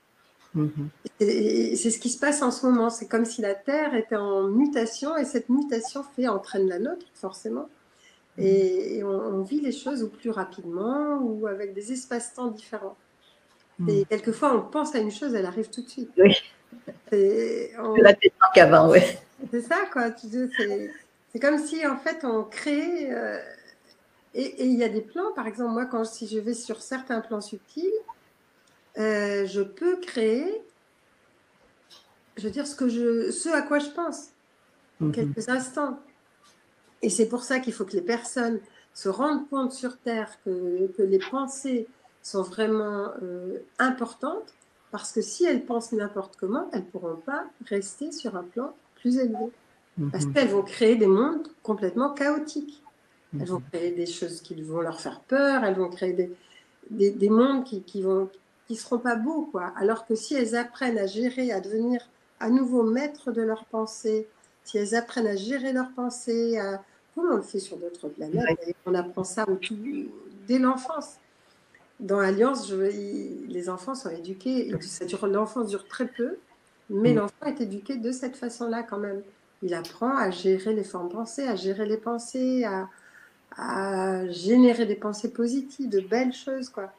Mhm. Et c'est ce qui se passe en ce moment. C'est comme si la Terre était en mutation et cette mutation fait entraîne la nôtre, forcément. Et, et on, on vit les choses ou plus rapidement ou avec des espaces-temps différents. Et Mhm. quelquefois, on pense à une chose, elle arrive tout de suite. Oui, C'est plus on- rapidement qu'avant, oui. c'est ça, quoi. Tu dis, C'est c'est comme si, en fait, on crée. euh, et et il y a des plans, par exemple, moi, quand si je vais sur certains plans subtils, euh, je peux créer, je veux dire, ce, que je, ce à quoi je pense en Mhm. quelques instants. Et c'est pour ça qu'il faut que les personnes se rendent compte sur Terre que, que les pensées sont vraiment euh, importantes, parce que si elles pensent n'importe comment, elles ne pourront pas rester sur un plan plus élevé. Parce Mhm. qu'elles vont créer des mondes complètement chaotiques. Elles vont Mhm. créer des choses qui vont leur faire peur, elles vont créer des, des, des mondes qui, qui vont qui seront pas beaux, quoi. Alors que si elles apprennent à gérer, à devenir à nouveau maîtres de leurs pensées, si elles apprennent à gérer leurs pensées, à, comme on le fait sur d'autres planètes, Oui. et on apprend ça au tout, dès l'enfance. Dans Alliance, je, il, les enfants sont éduqués, ça dure, l'enfance dure très peu, mais Mhm. l'enfant est éduqué de cette façon-là quand même. Il apprend à gérer les formes de pensée, à gérer les pensées, à, à générer des pensées positives, de belles choses, quoi.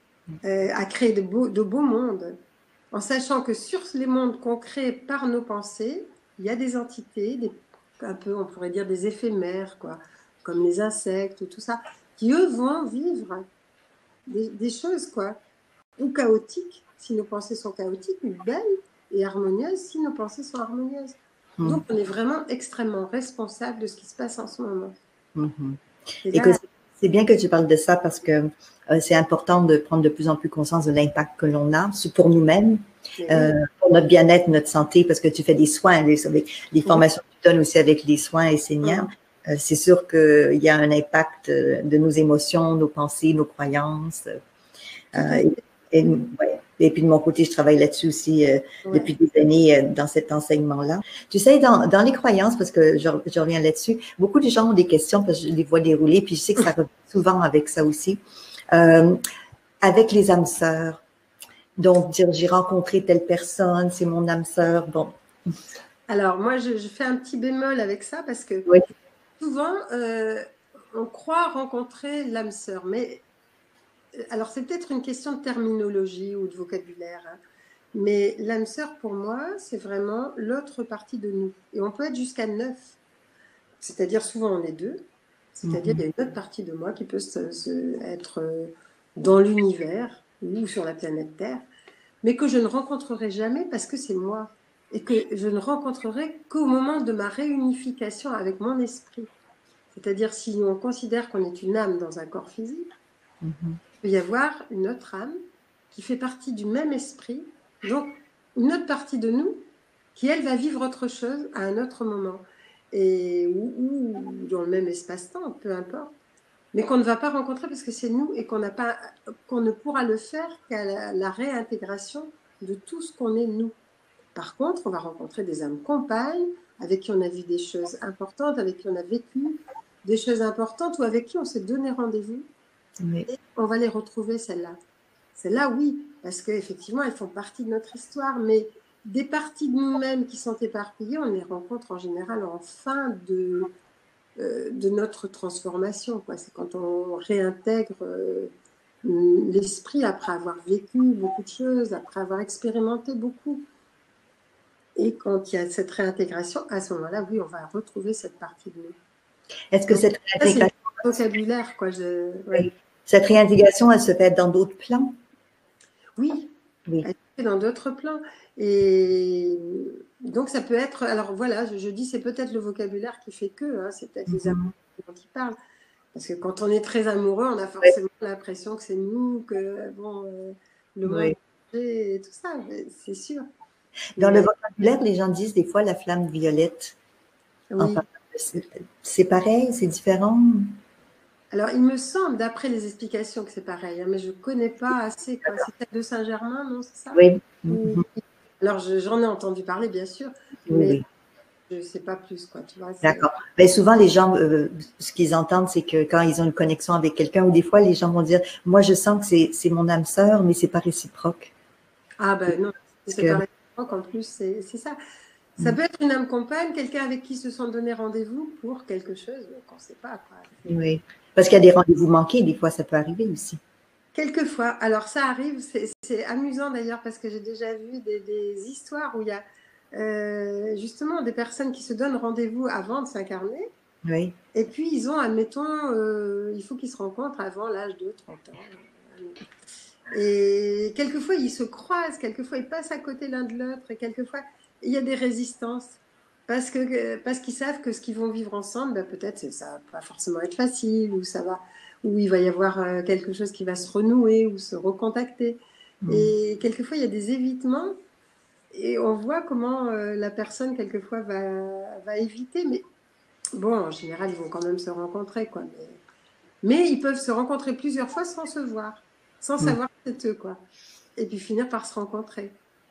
Euh, à créer de beaux, de beaux mondes, en sachant que sur les mondes qu'on crée par nos pensées, il y a des entités, des, un peu, on pourrait dire des éphémères, quoi, comme les insectes ou tout ça, qui eux vont vivre des, des choses, quoi, ou chaotiques, si nos pensées sont chaotiques, ou belles et harmonieuses, si nos pensées sont harmonieuses. Mhm. Donc, on est vraiment extrêmement responsable de ce qui se passe en ce moment. Mhm. Et Écoute, là, c'est bien que tu parles de ça parce que euh, c'est important de prendre de plus en plus conscience de l'impact que l'on a sur- pour nous-mêmes, mais euh, oui, pour notre bien-être, notre santé, parce que tu fais des soins, les, avec les oui, formations que tu donnes aussi avec les soins et seniors. hum, Euh, c'est sûr qu'il y a un impact euh, de nos émotions, nos pensées, nos croyances. tout Euh, à et, fait. et, ouais. Et puis de mon côté, je travaille là-dessus aussi euh, Ouais. depuis des années euh, dans cet enseignement-là. Tu sais, dans, dans les croyances, parce que je, je reviens là-dessus, beaucoup de gens ont des questions parce que je les vois dérouler, puis je sais que ça revient souvent avec ça aussi. Euh, avec les âmes sœurs, donc dire j'ai rencontré telle personne, c'est mon âme sœur. Bon, Alors, moi, je, je fais un petit bémol avec ça parce que oui. souvent, euh, on croit rencontrer l'âme sœur. Mais euh, alors, c'est peut-être une question de terminologie ou de vocabulaire, hein. Mais l'âme sœur, pour moi, c'est vraiment l'autre partie de nous. Et on peut être jusqu'à neuf. C'est-à-dire, souvent, on est deux. C'est-à-dire, il y Mhm. a une autre partie de moi qui peut se, se- être euh, dans l'univers ou sur la planète Terre, mais que je ne rencontrerai jamais parce que c'est moi. Et que je ne rencontrerai qu'au moment de ma réunification avec mon esprit. C'est-à-dire, si on considère qu'on est une âme dans un corps physique, Mhm. il peut y avoir une autre âme qui fait partie du même esprit, donc une autre partie de nous qui, elle, va vivre autre chose à un autre moment, et, ou, ou dans le même espace-temps, peu importe, mais qu'on ne va pas rencontrer parce que c'est nous et qu'on n'a pas, qu'on ne pourra le faire qu'à la, la réintégration de tout ce qu'on est nous. Par contre, on va rencontrer des âmes compagnes avec qui on a vu des choses importantes, avec qui on a vécu des choses importantes ou avec qui on s'est donné rendez-vous. Oui. Et on va les retrouver, celles-là. Celles-là, oui, parce qu'effectivement, elles font partie de notre histoire, mais des parties de nous-mêmes qui sont éparpillées, on les rencontre en général en fin de, euh, de notre transformation, quoi. C'est quand on réintègre euh, l'esprit après avoir vécu beaucoup de choses, après avoir expérimenté beaucoup. Et quand il y a cette réintégration, à ce moment-là, oui, on va retrouver cette partie de nous. Est-ce que Donc, cette ça, c'est réintégration, le vocabulaire, quoi. Je, ouais. cette réintégration, elle se fait dans d'autres plans? Oui, Oui. elle est dans d'autres plans. Et donc, ça peut être. Alors, voilà, je, je dis, c'est peut-être le vocabulaire qui fait que, hein, c'est peut-être les amours Mhm. dont ils parlent. Parce que quand on est très amoureux, on a Oui. forcément l'impression que c'est nous, que bon, euh, le monde Oui. a changé et tout ça, c'est sûr. Dans le Mais vocabulaire, les gens disent des fois la flamme violette. En oui. parlant de ça. C'est pareil, c'est différent. Alors, il me semble, d'après les explications, que c'est pareil, hein, mais je ne connais pas assez, quoi. C'est celle de Saint-Germain, non, c'est ça? Oui. Ou- Mhm. Alors, je- j'en ai entendu parler, bien sûr, Oui, mais oui. je ne sais pas plus, quoi. Tu vois, c'est... D'accord. Mais souvent, les gens, euh, ce qu'ils entendent, c'est que quand ils ont une connexion avec quelqu'un, ou des fois, les gens vont dire, moi, je sens que c'est c'est mon âme sœur, mais c'est pas réciproque. Ah ben non, C'est que... pas qu'en plus, c'est ça. Ça peut être une âme compagne, quelqu'un avec qui se sont donné rendez-vous pour quelque chose qu'on ne sait pas. Quoi. Oui, parce qu'il y a des rendez-vous manqués, des fois ça peut arriver aussi. Quelquefois. Alors ça arrive, c'est amusant d'ailleurs parce que j'ai déjà vu des, des histoires où il y a euh, justement des personnes qui se donnent rendez-vous avant de s'incarner. Oui. Et puis ils ont, admettons, euh, il faut qu'ils se rencontrent avant l'âge de trente ans. Et quelquefois ils se croisent, quelquefois ils passent à côté l'un de l'autre, et quelquefois il y a des résistances. Parce que parce qu'ils savent que ce qu'ils vont vivre ensemble, ben peut-être ça va pas forcément être facile, ou ça va, ou il va y avoir quelque chose qui va se renouer ou se recontacter. Mmh. Et quelquefois il y a des évitements, et on voit comment euh, la personne quelquefois va, va éviter. Mais bon, en général ils vont quand même se rencontrer, quoi. Mais, mais ils peuvent se rencontrer plusieurs fois sans se voir, sans mmh. savoir que c'est eux, quoi. Et puis finir par se rencontrer.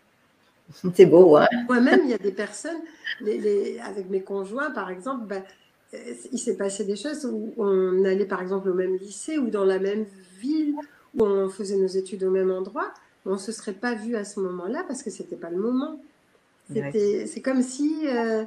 C'est beau, hein? Moi-même, il y a des personnes, les, les, avec mes conjoints, par exemple, ben, il s'est passé des choses où on allait, par exemple, au même lycée ou dans la même ville, où on faisait nos études au même endroit, on ne se serait pas vu à ce moment-là parce que ce n'était pas le moment. Ouais. C'est comme si euh,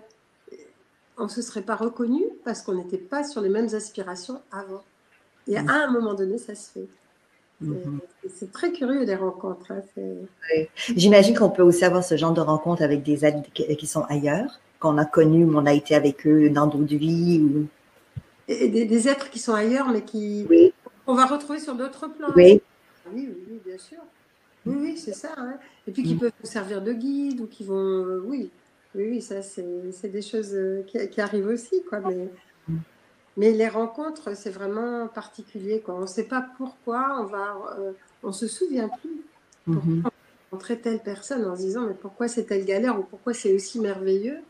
on ne se serait pas reconnu parce qu'on n'était pas sur les mêmes aspirations avant. Et à un moment donné, ça se fait. Mm-hmm. C'est très curieux, les rencontres. Hein. Oui. J'imagine qu'on peut aussi avoir ce genre de rencontres avec des êtres qui sont ailleurs, qu'on a connus, mais on a été avec eux dans d'autres vies. Ou... Et des, des êtres qui sont ailleurs, mais qui oui. on va retrouver sur d'autres plans. Oui. Oui, oui, oui, bien sûr. Oui, oui, c'est ça. Hein. Et puis qui mm. peuvent nous servir de guide ou qui vont... Euh, oui, oui, oui, ça, c'est des choses qui, qui arrivent aussi, quoi. Mais... Mm. Mais les rencontres, c'est vraiment particulier, quoi. On ne sait pas pourquoi, on va, euh, on se souvient plus. Pourquoi mm-hmm. on rencontrait telle personne en se disant mais pourquoi c'est telle galère ou pourquoi c'est aussi merveilleux.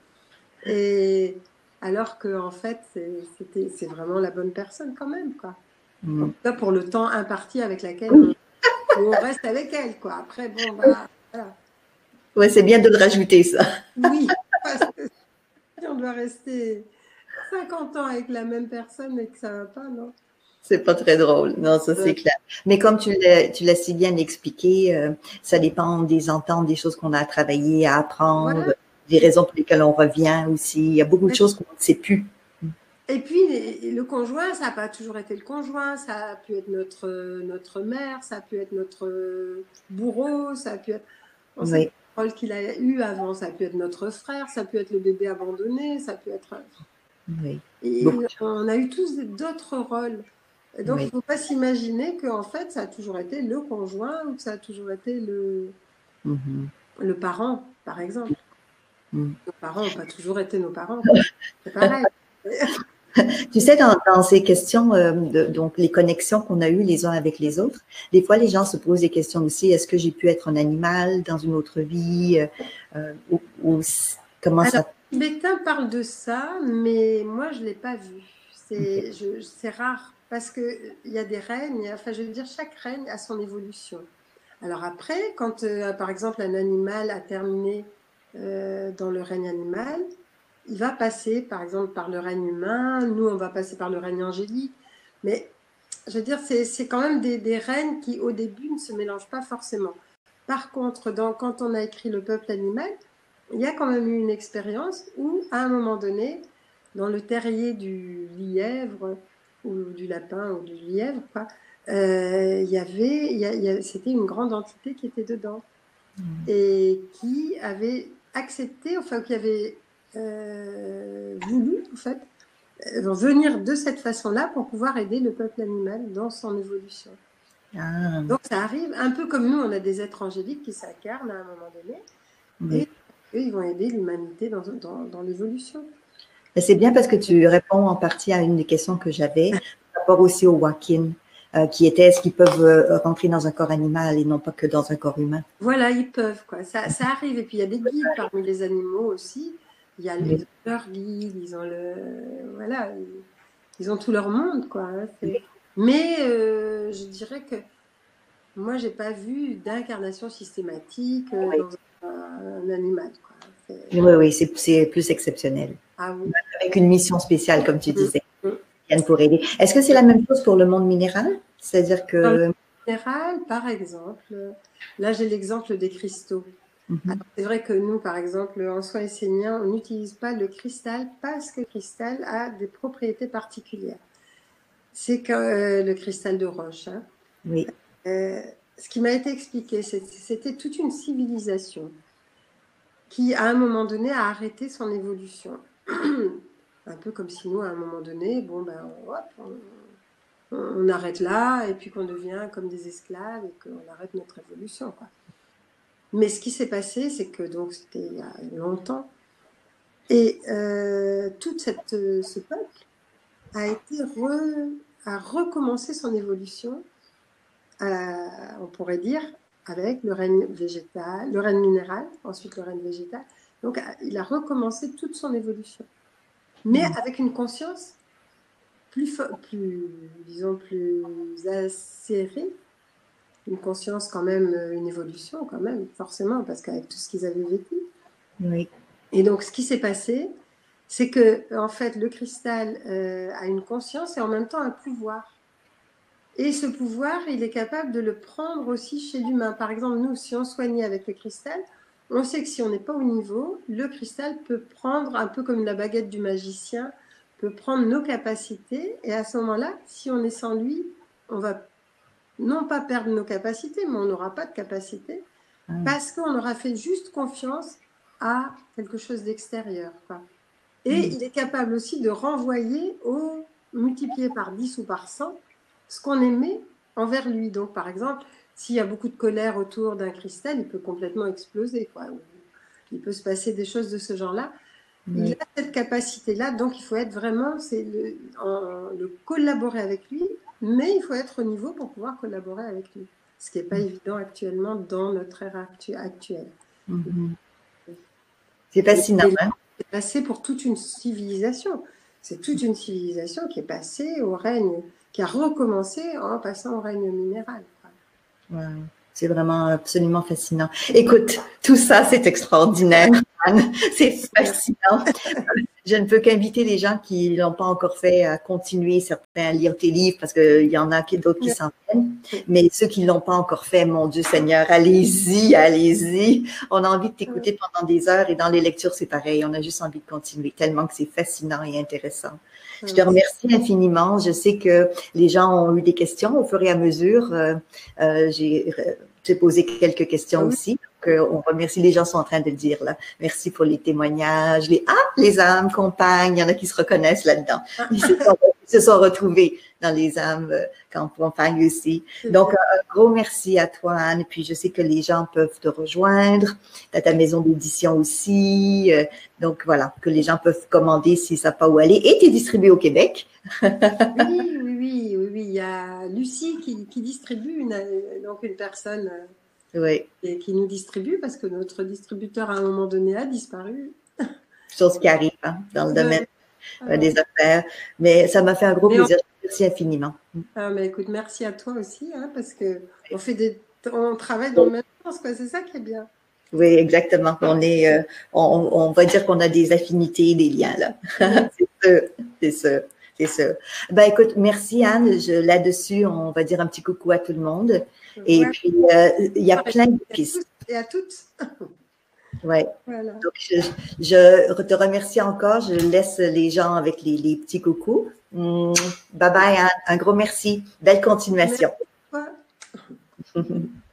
Et alors que en fait, c'était c'est vraiment la bonne personne quand même, quoi. Mm. En tout cas pour le temps imparti avec laquelle on, on reste avec elle, quoi. Après bon, bah, voilà. Ouais, c'est bien de le rajouter ça. Oui, parce que si on doit rester cinquante ans avec la même personne et que ça va pas, non? C'est pas très drôle, non, ça c'est ouais. clair. Mais comme tu l'as si bien expliqué, euh, ça dépend des ententes, des choses qu'on a à travailler, à apprendre, voilà. des raisons pour lesquelles on revient aussi. Il y a beaucoup de choses qu'on ne sait plus. Et puis, le conjoint, ça n'a pas toujours été le conjoint, ça a pu être notre, notre mère, ça a pu être notre bourreau, ça a pu être... On sait oui. le rôle qu'il a eu avant, ça a pu être notre frère, ça a pu être le bébé abandonné, ça a pu être... Oui. Et bon. On a eu tous d'autres rôles. Et donc, oui. il ne faut pas s'imaginer qu'en fait, ça a toujours été le conjoint ou que ça a toujours été le, mm-hmm. le parent, par exemple. Mm. Nos parents n'ont pas toujours été nos parents. C'est pareil. Tu sais, dans, dans ces questions, euh, de, donc les connexions qu'on a eues les uns avec les autres, des fois, les gens se posent des questions aussi. Est-ce que j'ai pu être un animal dans une autre vie euh, ou, ou comment Alors, ça... Les Tibétains parlent de ça, mais moi, je ne l'ai pas vu. C'est okay. rare parce qu'il y a des règnes, enfin, je veux dire, chaque règne a son évolution. Alors après, quand, euh, par exemple, un animal a terminé euh, dans le règne animal, il va passer, par exemple, par le règne humain. Nous, on va passer par le règne angélique. Mais, je veux dire, c'est quand même des, des règnes qui, au début, ne se mélangent pas forcément. Par contre, dans, quand on a écrit Le peuple animal, il y a quand même eu une expérience où, à un moment donné, dans le terrier du lièvre, ou du lapin, ou du lièvre, quoi, euh, il y avait, il y a, il y a, c'était une grande entité qui était dedans. Mmh. Et qui avait accepté, enfin, qui avait... Euh, voulu en fait euh, venir de cette façon-là pour pouvoir aider le peuple animal dans son évolution. Ah. Donc ça arrive un peu comme nous, on a des êtres angéliques qui s'incarnent à un moment donné oui. et eux ils vont aider l'humanité dans, dans, dans l'évolution. C'est bien parce que tu réponds en partie à une des questions que j'avais par rapport aussi au walk-in. Euh, qui était est-ce qu'ils peuvent euh, rentrer dans un corps animal et non pas que dans un corps humain. Voilà, ils peuvent quoi. Ça, ça arrive et puis il y a des guides parmi les animaux aussi. Il y a les, leurs guides, ils ont le, voilà, ils, ils ont tout leur monde, quoi. Hein, mais euh, je dirais que moi, j'ai pas vu d'incarnation systématique euh, oui. dans un, un animal, quoi. Oui, oui, c'est plus exceptionnel. Ah oui. Avec une mission spéciale, comme tu disais, mmh. pour aider. Est-ce que c'est la même chose pour le monde minéral? C'est-à-dire que... Dans le monde minéral, par exemple, là, j'ai l'exemple des cristaux. Mm-hmm. C'est vrai que nous, par exemple, en soins esséniens, on n'utilise pas le cristal parce que le cristal a des propriétés particulières. C'est que euh, le cristal de roche. Hein. Oui. Euh, ce qui m'a été expliqué, c'était toute une civilisation qui, à un moment donné, a arrêté son évolution. Un peu comme si nous, à un moment donné, bon, ben, hop, on, on arrête là, et puis qu'on devient comme des esclaves, et qu'on arrête notre évolution, quoi. Mais ce qui s'est passé, c'est que, donc, c'était il y a longtemps, et euh, tout cette, ce peuple a été re, a recommencé son évolution, euh, on pourrait dire, avec le règne végétal, le règne minéral, ensuite le règne végétal. Donc, il a recommencé toute son évolution, mais mmh. avec une conscience plus, plus, disons, plus acérée, une conscience quand même, une évolution quand même, forcément, parce qu'avec tout ce qu'ils avaient vécu. Oui. Et donc, ce qui s'est passé, c'est que, en fait, le cristal euh, a une conscience et en même temps un pouvoir. Et ce pouvoir, il est capable de le prendre aussi chez l'humain. Par exemple, nous, si on soignait avec le cristal, on sait que si on n'est pas au niveau, le cristal peut prendre, un peu comme la baguette du magicien, peut prendre nos capacités. Et à ce moment-là, si on est sans lui, on va non pas perdre nos capacités, mais on n'aura pas de capacité mmh. parce qu'on aura fait juste confiance à quelque chose d'extérieur. Et mmh. il est capable aussi de renvoyer au multiplié par dix ou par cent ce qu'on émet envers lui. Donc, par exemple, s'il y a beaucoup de colère autour d'un cristal, il peut complètement exploser, quoi. Il peut se passer des choses de ce genre-là. Oui. Il a cette capacité-là, donc il faut être vraiment, c'est le, en, le collaborer avec lui, mais il faut être au niveau pour pouvoir collaborer avec lui. Ce qui n'est pas mmh. évident actuellement dans notre ère actu actuelle. Mmh. C'est fascinant, et, hein? C'est passé pour toute une civilisation. C'est toute une civilisation qui est passée au règne, qui a recommencé en passant au règne minéral. Wow. C'est vraiment absolument fascinant. Écoute, tout ça, c'est extraordinaire, Anne. C'est fascinant. Je ne peux qu'inviter les gens qui ne l'ont pas encore fait à continuer, certains à lire tes livres, parce qu'il y en a d'autres qui s'en viennent. Mais ceux qui ne l'ont pas encore fait, mon Dieu Seigneur, allez-y, allez-y. On a envie de t'écouter pendant des heures et dans les lectures, c'est pareil. On a juste envie de continuer, tellement que c'est fascinant et intéressant. Je te remercie infiniment. Je sais que les gens ont eu des questions au fur et à mesure. Euh, euh, j'ai J'ai posé quelques questions aussi. Donc, euh, on remercie, les gens sont en train de le dire là. Merci pour les témoignages. Les, ah, les âmes compagnes, il y en a qui se reconnaissent là-dedans. Ils se sont, ils se sont retrouvés dans les âmes euh, compagnes aussi. Donc, un gros merci à toi, Anne. Puis, je sais que les gens peuvent te rejoindre. Tu as ta maison d'édition aussi. Euh, donc, voilà, que les gens peuvent commander s'ils ne savent pas où aller. Et tu es distribué au Québec. oui, oui, oui, oui, oui. Il y a Lucie qui, qui distribue, une, donc une personne oui. et qui nous distribue parce que notre distributeur à un moment donné a disparu. Chose qui arrive hein, dans le domaine ouais. euh, des affaires. Mais ça m'a fait un gros mais plaisir. On... Merci infiniment. Ah, mais écoute, merci à toi aussi hein, parce que on fait des, on travaille dans le même sens, quoi. C'est ça qui est bien. Oui, exactement. On est, euh, on, on va dire qu'on a des affinités, des liens là. c'est sûr, c'est sûr. C'est ça. Ben, écoute, merci Anne. Je, là-dessus, on va dire un petit coucou à tout le monde. Et ouais. puis, euh, il y a plein de pistes. Et à toutes. Oui. Voilà. Donc, je, je te remercie encore. Je laisse les gens avec les, les petits coucous. Mmh. Bye bye Anne. Un gros merci. Belle continuation. Merci.